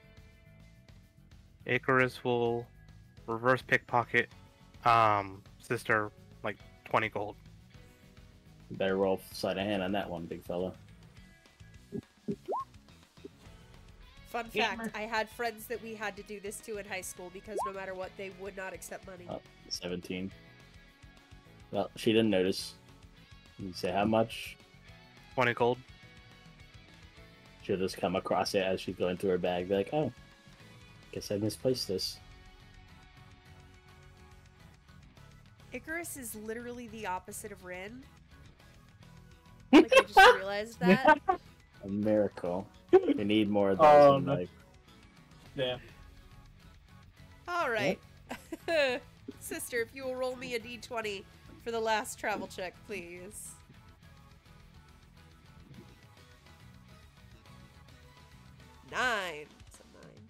Icarus will reverse pickpocket sister like 20 gold. You better roll sleight of hand on that one, big fella. Fun Gamer. fact, I had friends that we had to do this to in high school because no matter what, they would not accept money. Oh, 17. Well, she didn't notice. You say how much? 20 gold. She'll just come across it as she's going through her bag. Be like, oh, guess I misplaced this. Icarus is literally the opposite of Rin. Like, I just realized that. A miracle. We need more of those in no. life. Yeah. Alright. Sister, if you will roll me a d20 for the last travel check, please. Nine. It's a 9.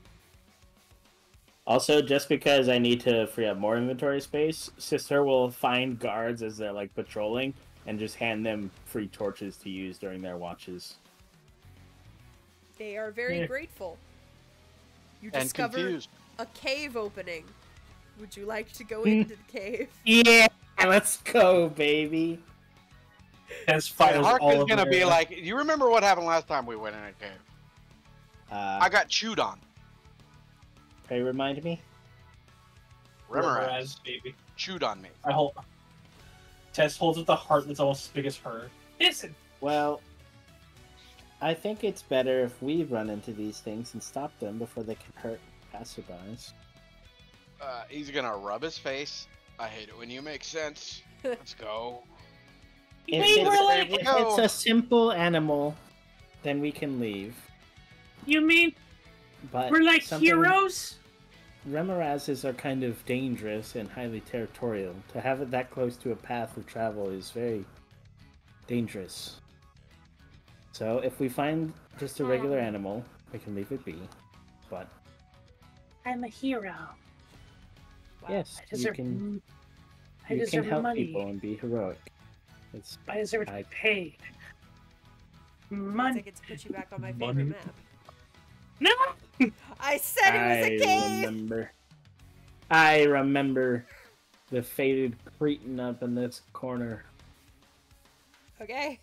Also, just because I need to free up more inventory space, Sister will find guards as they're like patrolling and just hand them free torches to use during their watches. They are very Yeah. grateful. You And discover confused. a cave opening. Would you like to go into the cave? Yeah, let's go, baby. Has And fires Hark all is over gonna be there. like, you remember what happened last time we went in a cave? I got chewed on. Can you remind me? Remoraz baby. chewed on me. I hold. Tess holds up the heart that's almost as big as her. Listen, Well, I think it's better if we run into these things and stop them before they can hurt passerbys. He's gonna rub his face. I hate it when you make sense. Let's go. If we were it's, like, we if go. it's a simple animal, then we can leave. you mean But we're like something- heroes? Remorazes are kind of dangerous and highly territorial. To have it that close to a path of travel is very dangerous. So if we find just a regular animal, we can leave it be. But I'm a hero. yes, I you deserve, can I you can deserve help money. people and be heroic. It's I deserve to I- be paid. I Money. think it's put you back on my Money. favorite map. No! I said it was a cave! I remember the faded cretin up in this corner. Okay.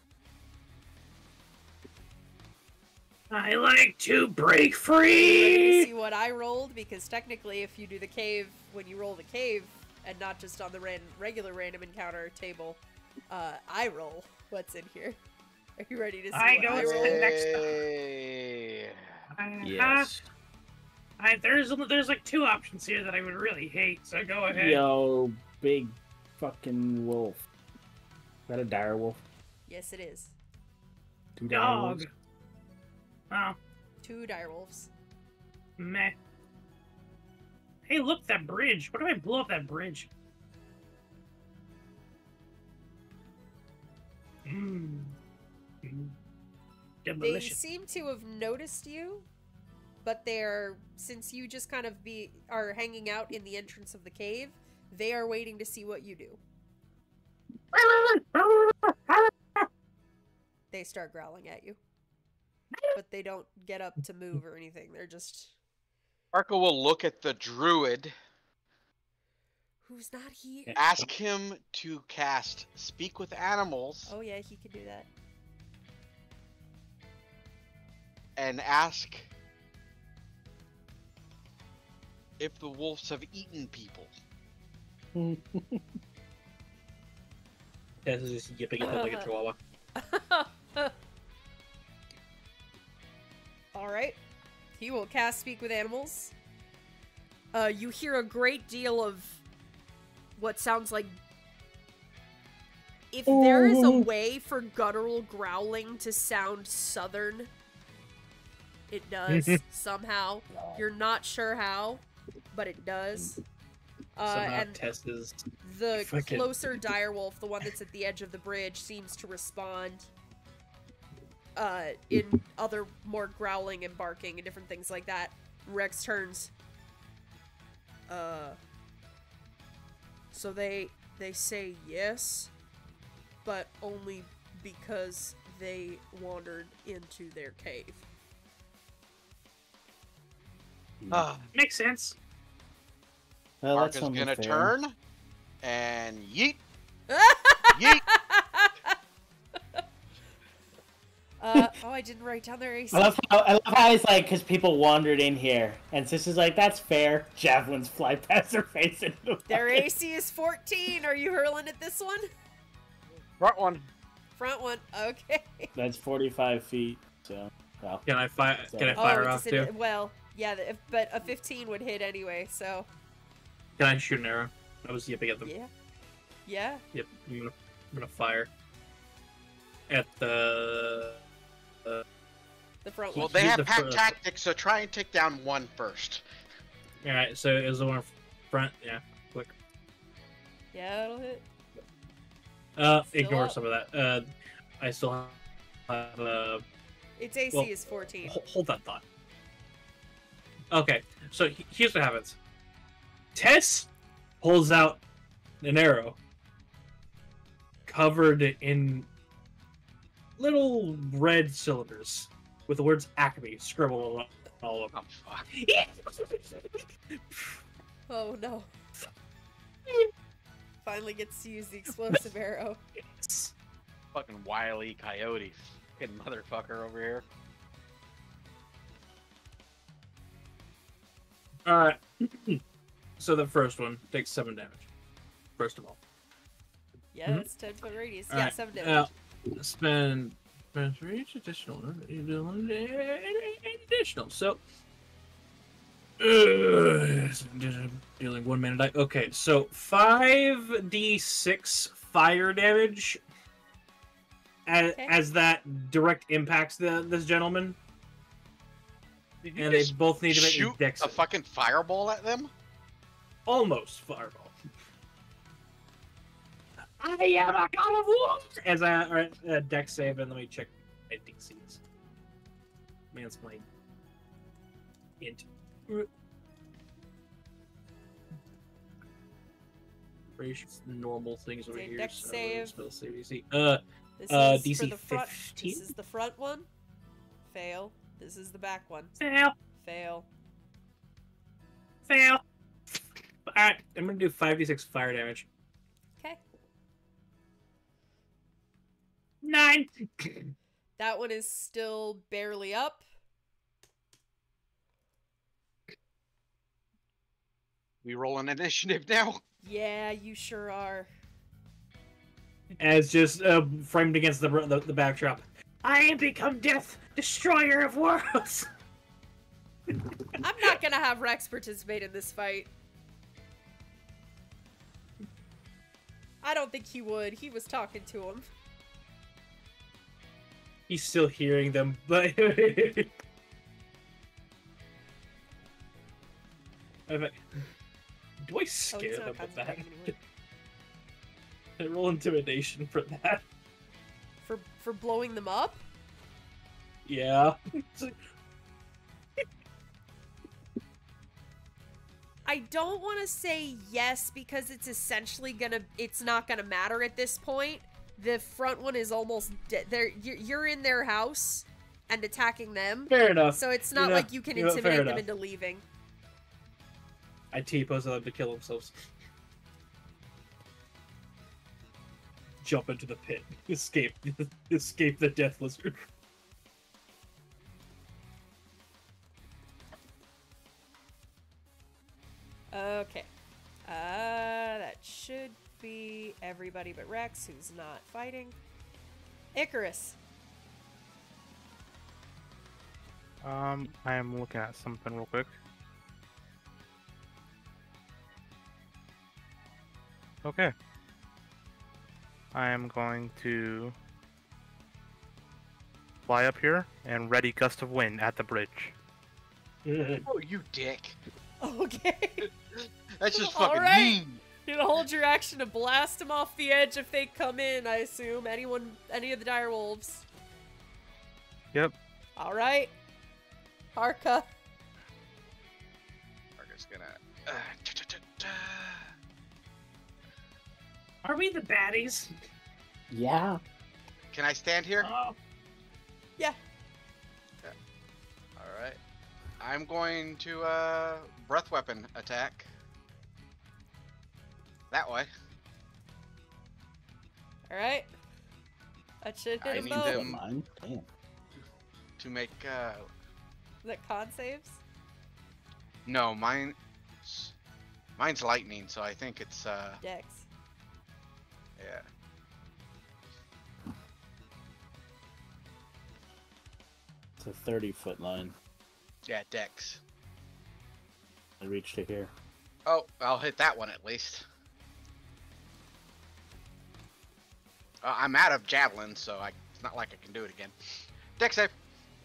I like to break Ready to free! see what I rolled? Because technically, if you do the cave, when you roll the cave, and not just on the regular random encounter table, I roll what's in here. Are you ready to see I what go I to roll? the next time. Yay. Yes. There's like two options here that I would really hate, so go ahead. Yo, big fucking wolf. Is that a dire wolf? Yes, it is. 2 dire Dog. wolves? Oh, 2 direwolves. meh. Hey, look, that bridge. What if I blow up that bridge? Mmm. They Demolition. seem to have noticed you, but since you just kind of are hanging out in the entrance of the cave, they are waiting to see what you do. They start growling at you. But they don't get up to move or anything. They're just... Arca will look at the druid, Who's not here? ask him to cast Speak with Animals, Oh yeah, he could do that. and ask if the wolves have eaten people. Tess is just yipping at them like a chihuahua. Alright. He will cast Speak with Animals. You hear a great deal of what sounds like... If there is a way for guttural growling to sound southern, it does, somehow. You're not sure how, but it does. Somehow And Tess is the fucking- closer direwolf, the one that's at the edge of the bridge, seems to respond in other more growling and barking and different things like that. Rex turns. So they say yes, but only because they wandered into their cave. Makes sense. Well, Mark that's is only gonna fair. turn and yeet. Yeet. Oh, I didn't write down their AC. I love how he's like, because people wandered in here, and Sister's like, that's fair. Javelins fly past her face into the Their fucking- AC is 14. Are you hurling at this one? Front one. Front one. Okay. That's 45 feet. So, well, Can I fire? So- Can I fire it's off a too? well, yeah, but a 15 would hit anyway. So Can I shoot an arrow? I was yipping at them. yeah, yeah. Yep. I'm gonna fire at the. The front Well, one. they Use have the pack fir- tactics, so try and take down one first. All right. So is the one in front? Yeah. Quick. Yeah, that'll hit. Still Ignore up. some of that. I still have. Its AC Well, is 14. Hold that thought. Okay, so here's what happens. Tess pulls out an arrow covered in little red cylinders with the words Acme scribbled all over. Oh, fuck. Oh no. Finally gets to use the explosive arrow. Fucking wily coyote. Fucking motherfucker over here. Alright. So the first one takes 7 damage. First of all. Yeah, Mhm. that's 10-foot radius. Yeah, Alright, 7 damage. now, spend for each additional additional. So dealing 1 mana die. Okay, so 5d6 fire damage as that direct impacts this gentleman. Did you And they just both need to make shoot a dex a fucking fireball at them? almost fireball. I am a god of war! As I dex save, and let me check my DCs. Mansplain. Int. Normal things over Okay, here. dex so save. spell save DC. This DC for the front. 15? This is the front one. Fail. This is the back one. Fail. Fail. Fail. Alright, I'm gonna do 5d6 fire damage. Okay. 9. That one is still barely up. We roll an initiative now. Yeah, you sure are. As just framed against the backdrop. I am become death, destroyer of worlds. I'm not gonna have Rex participate in this fight. I don't think he would. He was talking to him. He's still hearing them, but do I scare he's them not with that? concentrating anyway. I roll intimidation for that. For blowing them up? Yeah. It's like, I don't want to say yes because it's essentially it's not gonna matter at this point. The front one is almost dead. You're in their house and attacking them. fair enough. So it's not know- like you can you know, fair intimidate them enough. into leaving. I T-pose them to kill themselves. Jump into the pit. Escape the death lizard. Okay. That should be everybody but Rex, who's not fighting. Icarus. I am looking at something real quick. Okay. I am going to fly up here and ready gust of wind at the bridge. Oh, you dick. Okay. That's just All fucking right. mean. You're gonna hold your action to blast them off the edge if they come in, I assume. Any of the dire wolves. Yep. Alright. Harka. Marcus gonna. Are we the baddies? Yeah. Can I stand here? Yeah. All right. I'm going to breath weapon attack. That way. Alright. That should I hit them need both. them- Mine. Damn. To make Is that con saves? no, mine's lightning, so I think it's Dex. yeah. It's a 30-foot line. Yeah, dex. I reached to here. Oh, I'll hit that one at least. I'm out of javelin, so it's not like I can do it again. Dex save.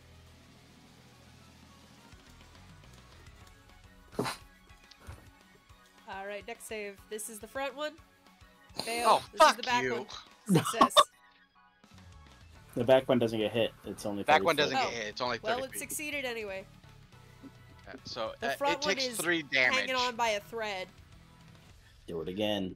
Alright, Dex save. This is the front one. Fail. Oh, This fuck is the back you. one. Success. The back one doesn't get hit. It's only 30 Back one foot. doesn't Oh, get hit. It's only 30 Well, it feet. succeeded anyway. So The it front one takes is 3 damage. hanging on by a thread. Do it again.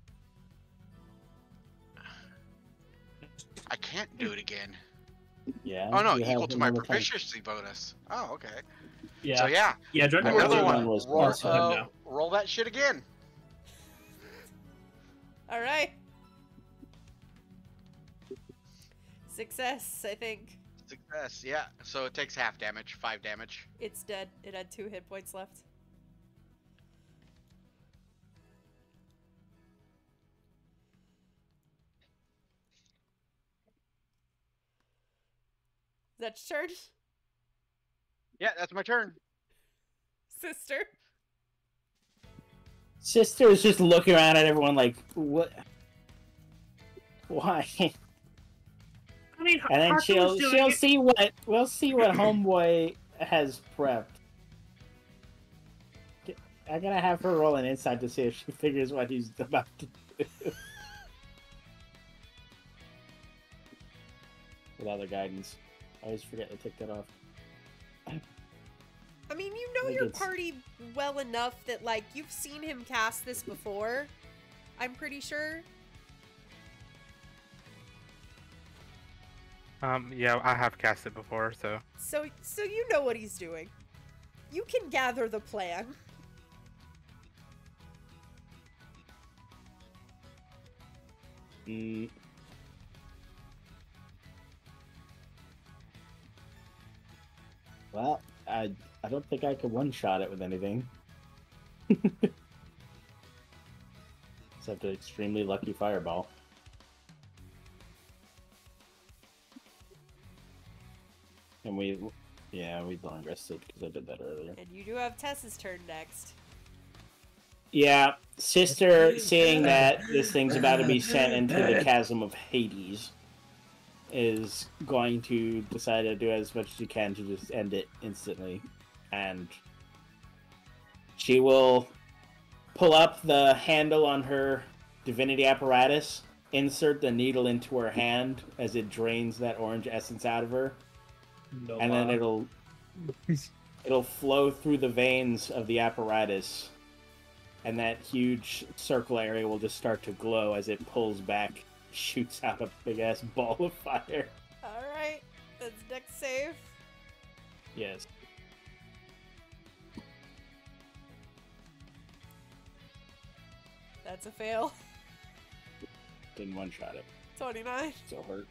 I can't do it again. Yeah. Oh no, you have equal to my another time. proficiency bonus. Oh, okay. Yeah. So yeah, Yeah, Dragon another Dragon one. was Roll, awesome. now. roll that shit again. Alright. Success, I think. Success. Yeah. So it takes half damage, 5 damage. It's dead. It had 2 hit points left. Is that your turn? Yeah, that's my turn. Sister? Sister is just looking around at everyone like, what? Why? I mean, And then Harker was she'll doing it. see what we'll see what homeboy has prepped. I'm gonna have her roll an insight to see if she figures what he's about to do. Without the guidance, I always forget to take that off. I mean, you know think your it's- party well enough that, like, you've seen him cast this before. I'm pretty sure. Yeah, I have cast it before, so. So you know what he's doing. You can gather the plan. Mm. Well, I don't think I could one-shot it with anything. Except an extremely lucky fireball. And we long rested because I did that earlier. And you do have Tess's turn next. Yeah, sister, seeing that this thing's about to be sent into the chasm of Hades, is going to decide to do as much as she can to just end it instantly. And she will pull up the handle on her divinity apparatus, insert the needle into her hand as it drains that orange essence out of her, No, and then it'll flow through the veins of the apparatus, and that huge circle area will just start to glow as it pulls back, shoots out a big ass ball of fire. Alright, that's Dex save. Yes. That's a fail. Didn't one shot it. 29. So hurt.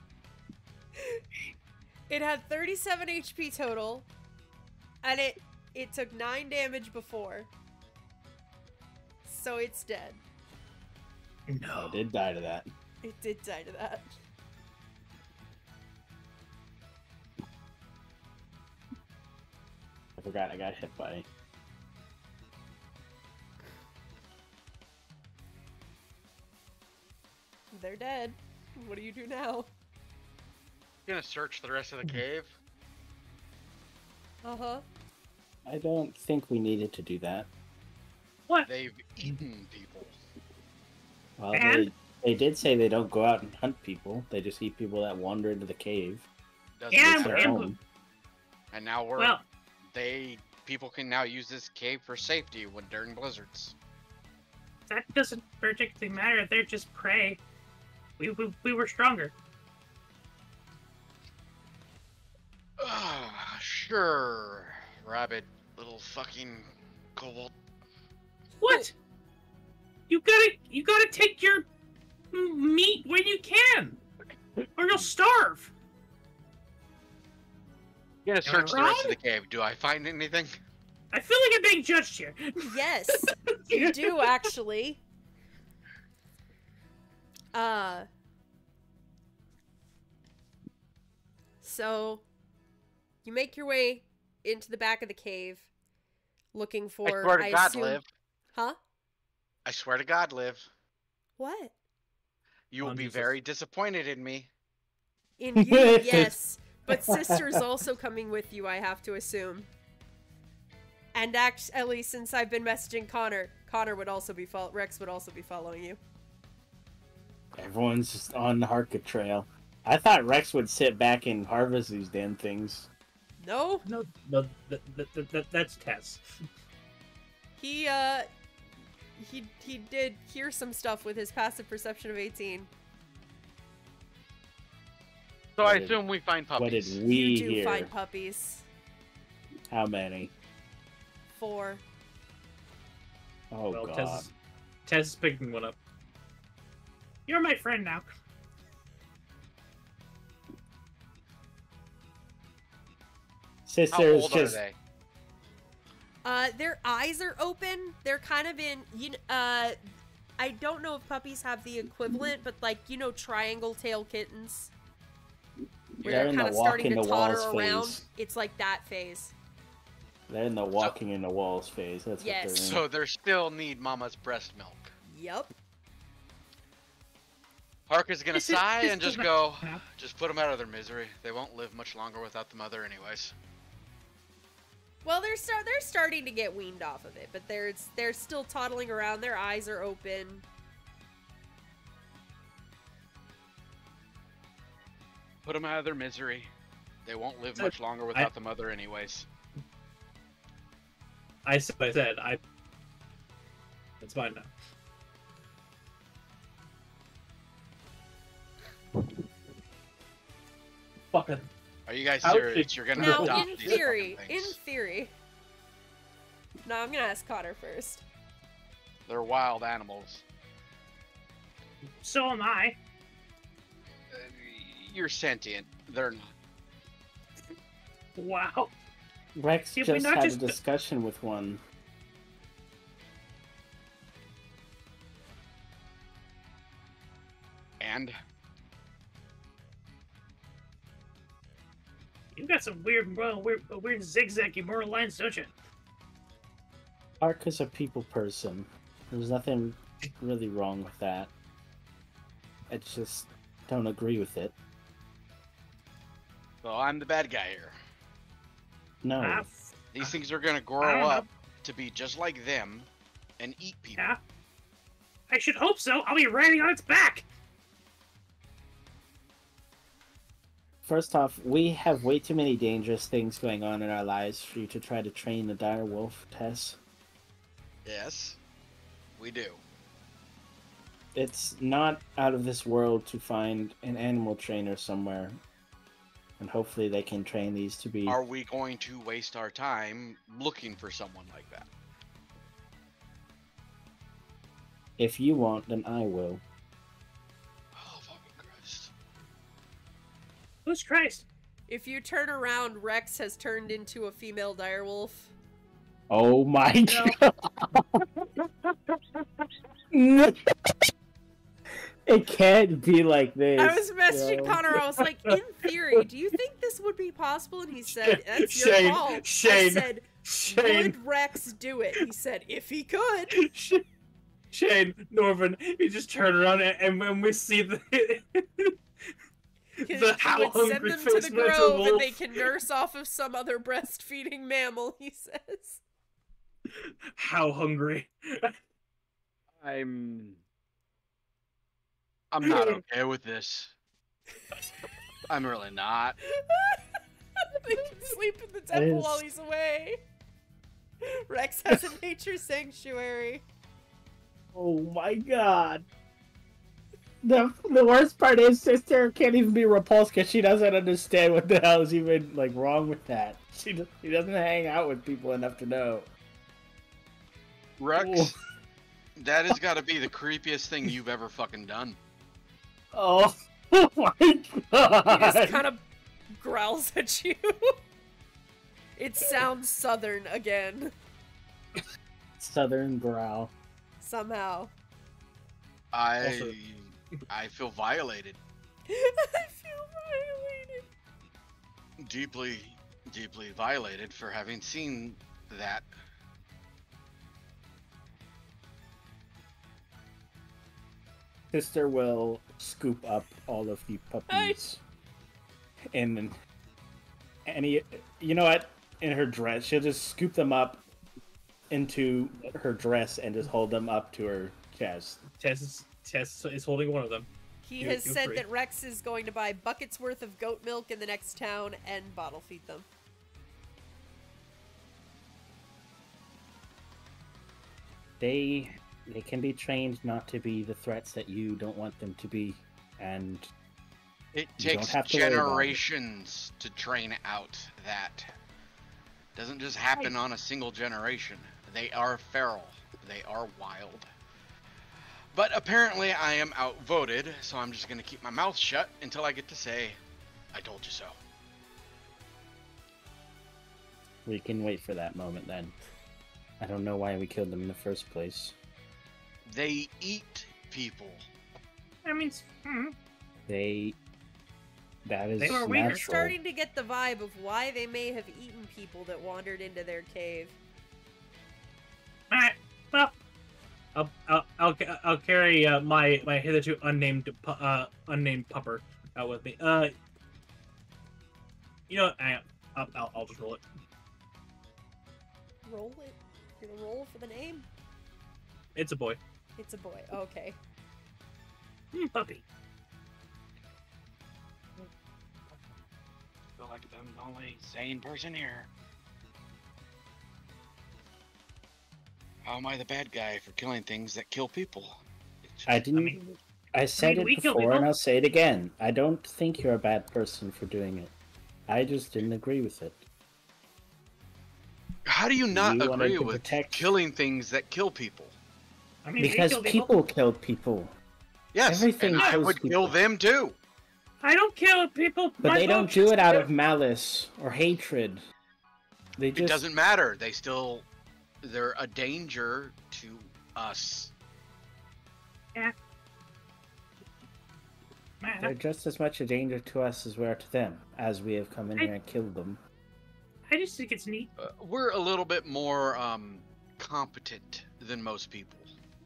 It had 37 HP total, and It took 9 damage before. So it's dead. No, it did die to that. It did die to that. I forgot I got hit by. They're dead. What do you do now? Gonna search the rest of the cave. Uh-huh. I don't think we needed to do that. What? They've eaten people. Well, And? they did say they don't go out and hunt people. They just eat people that wander into the cave. Doesn't Yeah, It's matter. their and- own. And now we're Well, people can now use this cave for safety when during blizzards. that doesn't particularly matter. They're just prey. We were stronger. Sure, rabbit, little fucking kobold. What? You gotta take your meat when you can, or you'll starve. Gonna Am I search the rest of wrong? the cave. Do I find anything? I feel like I'm being judged here. Yes, you do actually. So you make your way into the back of the cave, looking for. I swear to God, assume... Liv. Huh? I swear to God, Liv. What? You will Oh, be Jesus. very disappointed in me. In you, yes. But sister's also coming with you, I have to assume. And at least since I've been messaging Connor, Rex would also be following you. Everyone's just on the Harka trail. I thought Rex would sit back and harvest these damn things. No, No, that's Tess. he did hear some stuff with his passive perception of 18. So What I did- assume we find What did puppies. we You do hear? find puppies. How many? 4. Oh Well, god. Tess is picking one up. You're my friend now. How Sisters old just are they? Their eyes are open. They're kind of in, I don't know if puppies have the equivalent, but like, triangle tail kittens. Where They're they're in kind the of starting to walking the totter walls around. phase. It's like that phase. They're in the walking in the walls phase. That's Yes. what they're in. So they still need mama's breast milk. Yep. Harker's gonna This is- sigh this and is just not- go, Yeah. just put them out of their misery. They won't live much longer without the mother anyways. Well, they're starting to get weaned off of it, but they're still toddling around. Their eyes are open. Put them out of their misery. They won't live much longer without the mother anyways. I said, it's mine now. Fucking. Are you guys Ouch. serious? You're gonna Now, adopt in these theory, fucking things. no, I'm gonna ask Connor first. They're wild animals. So am I. You're sentient. They're not. Wow. Rex Did we just not had just- a discussion with one. And You got some weird zigzaggy moral lines, don't you? Ark is a people person. There's nothing really wrong with that. I just don't agree with it. so I'm the bad guy here. No. Ah, These things are gonna I grow don't know. up to be just like them and eat people. yeah. I should hope so. I'll be riding on its back. First off, we have way too many dangerous things going on in our lives for you to try to train a dire wolf, Tess. Yes, we do. It's not out of this world to find an animal trainer somewhere. And hopefully they can train these to be... Are we going to waste our time looking for someone like that? If you want, then I will. Oh, fucking Christ. Who's Christ? If you turn around, Rex has turned into a female direwolf. Oh my No. god! It can't be like this. I was messaging yo. Connor. I was like, in theory, do you think this would be possible? And he said, that's your Shane, call. I Shane, said, Shane, would Rex do it? He said, if he could. Shane, Norvin, you just turn around and when we see the He how would send hungry them to the face mental grove and wolf. they can nurse off of some other breastfeeding mammal, he says. How hungry? I'm not okay with this. I'm really not. They can sleep in the That temple is- while he's away. Rex has a nature sanctuary. Oh my god. The worst part is Sister can't even be repulsed because she doesn't understand what the hell is even like wrong with that. She doesn't hang out with people enough to know. Rex, Oh. that has got to be the creepiest thing you've ever fucking done. Oh, my He just god. kind of growls at you. It sounds southern again. Southern growl. Somehow. I feel violated. I feel violated. Deeply, deeply violated for having seen that. Sister will scoop up all of the puppies. And any, you know what? In her dress, she'll just scoop them up into her dress and just hold them up to her chest. Tess is holding one of them. He You're- has you're said free. that Rex is going to buy buckets worth of goat milk in the next town and bottle feed them. They can be trained not to be the threats that you don't want them to be, and It You don't takes have to worry about it. generations to train out that. Doesn't just happen on a single generation. They are feral. They are wild. But apparently I am outvoted, so I'm just gonna keep my mouth shut until I get to say, I told you so. we can wait for that moment then. I don't know why we killed them in the first place. They eat people. I mean, That is They were weird. We're natural. starting to get the vibe of why they may have eaten people that wandered into their cave. alright. Well, I'll carry my hitherto unnamed pupper out with me. You know, I'll just roll it. Roll it? You're gonna roll for the name? It's a boy. It's a boy. Okay. puppy. Feel like I'm the only sane person here. How am I the bad guy for killing things that kill people? It's I just- didn't. I said we it kill before, and people. I'll say it again. I don't think you're a bad person for doing it. I just didn't agree with it. How do you not You wanted agree to with protect- killing things that kill people? I mean, they Because kill people killed people, Yes, Everything and I kills would kill people. them too. I don't kill people. but my they don't potions do it out do. of malice or hatred. They It just doesn't matter. They're a danger to us. Man, they're just as much a danger to us as we are to them, as we have come in here and killed them. I just think it's neat. We're a little bit more competent than most people.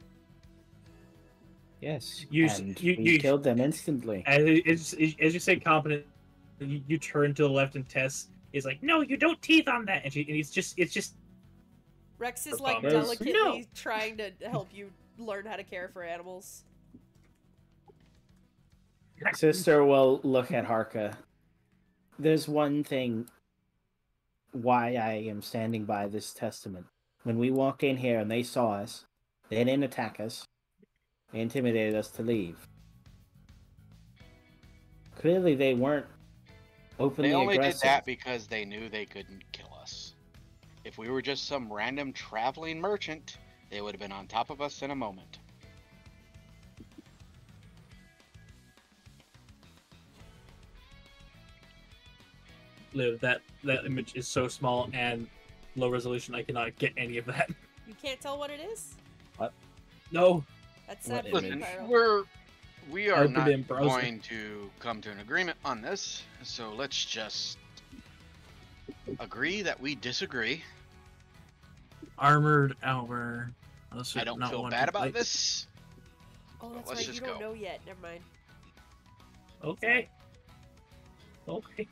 Yes, You- and you- we you- killed them instantly. As you say competent, you turn to the left and Tess is like, No, you don't teeth on that. and it's just Rex is Or like bombers. delicately No. trying to help you learn how to care for animals. Sister will look at Harka. There's one thing why I am standing by this testament. When we walked in here and they saw us, they didn't attack us. They intimidated us to leave. Clearly they weren't openly They only aggressive. did that because they knew they couldn't kill us. If we were just some random traveling merchant, they would have been on top of us in a moment. live that image is so small, and low resolution. I cannot get any of that. You can't tell what it is? No. That's What that Listen, pyro. we are Opened not in browser. going to come to an agreement on this, so let's just agree that we disagree. Armored armor. I don't feel bad about this. Oh, that's let's right. just You don't go. know yet. Never mind. Okay. Okay.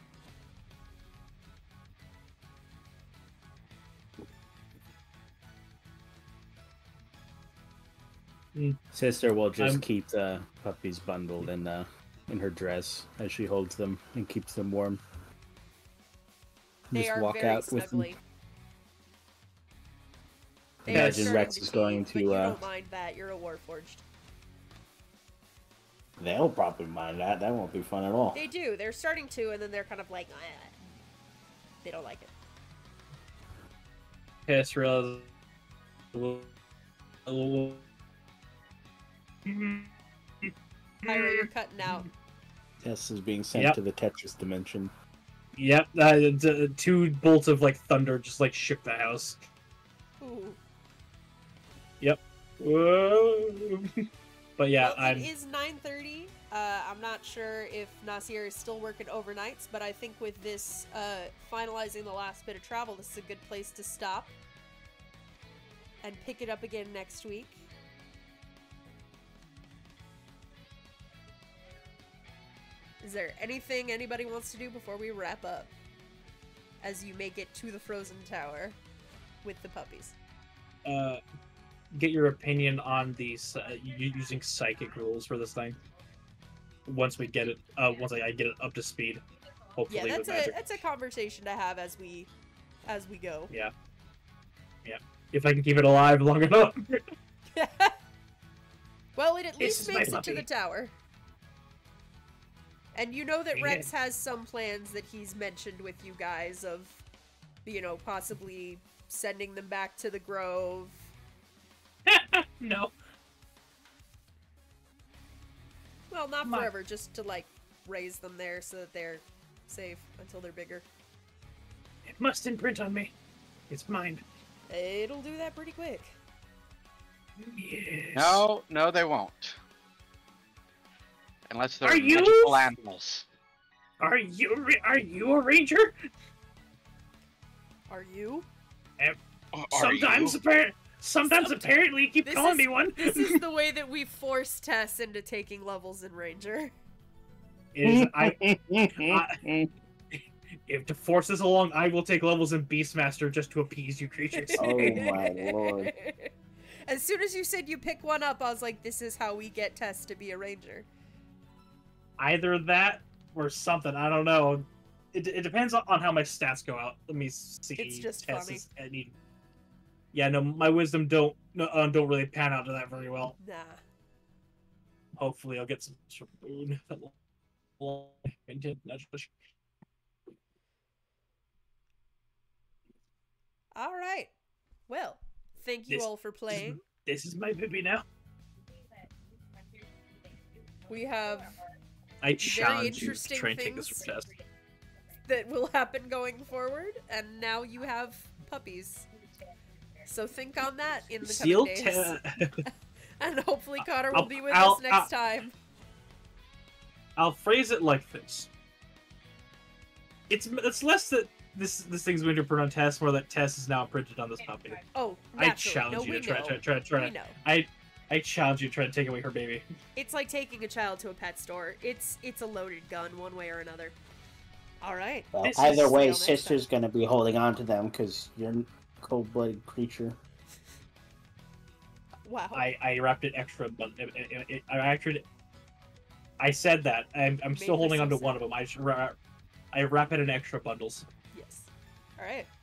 Sister will just I'm- keep the puppies bundled in her dress as she holds them and keeps them warm. They Just are walk very out with them. snuggly. They are Imagine starting Rex to is going cave, to, But you don't mind that. You're a warforged. They'll probably mind that. That won't be fun at all. They do. They're starting to, and then they're kind of like, they don't like it. Yes, realize. Pyro, you're cutting out. Tess is being sent Yep. to the Tetris dimension. Yep, two bolts of like thunder just like shook the house. Ooh. Whoa. But yeah, Well, it is 9:30. I'm not sure if Nasir is still working overnights, but I think with this finalizing the last bit of travel, this is a good place to stop and pick it up again next week. Is there anything anybody wants to do before we wrap up? As you make it to the Frozen Tower with the puppies. Get your opinion on these using psychic rules for this thing. Once we get it, once I get it up to speed, hopefully Yeah, with magic. that's a conversation to have as we go. Yeah. If I can keep it alive long enough. Well, it at This least is my makes it to the puppy. tower. And you know that Yeah. Rex has some plans that he's mentioned with you guys of, possibly sending them back to the Grove. No. Well, not My- forever, just to, raise them there so that they're safe until they're bigger. It must imprint on me. It's mine. It'll do that pretty quick. Yes. No, they won't. Unless they're Are you- magical animals. Are you a ranger? Are you? Are Sometimes, you? sometimes apparently you keep This calling is- me one. This is the way that we force Tess into taking levels in Ranger. Is if to force this along, I will take levels in Beastmaster just to appease you creatures. Oh my lord. As soon as you said you pick one up, I was like, this is how we get Tess to be a ranger. Either that or something. I don't know. It depends on how my stats go out. Let me see. It's just Tess funny. is- Yeah, no, my wisdom don't really pan out to that very well. Nah. Hopefully, I'll get some sort of boon. All right. Well, thank you This- all for playing. This is my baby now. We have I challenge you to interesting try and take this things. from Tess. that will happen going forward, and now you have puppies. So think on that in the Seal coming days. ta- And hopefully Connor will I'll- be with I'll- us next time. I'll phrase it like this. It's less that this thing's going to print on Tess, more that Tess is now imprinted on this puppy. Oh, I naturally. challenge No, you we to try know. We to. know. I challenge you to try to take away her baby. It's like taking a child to a pet store. It's a loaded gun, one way or another. All right. Well, This either is- way, See you next Sister's gonna be holding on to them because you're a cold-blooded creature. Wow. I wrapped it extra, but I said that I'm still Made her holding so on to sad. one of them. I wrap it in extra bundles. Yes. All right.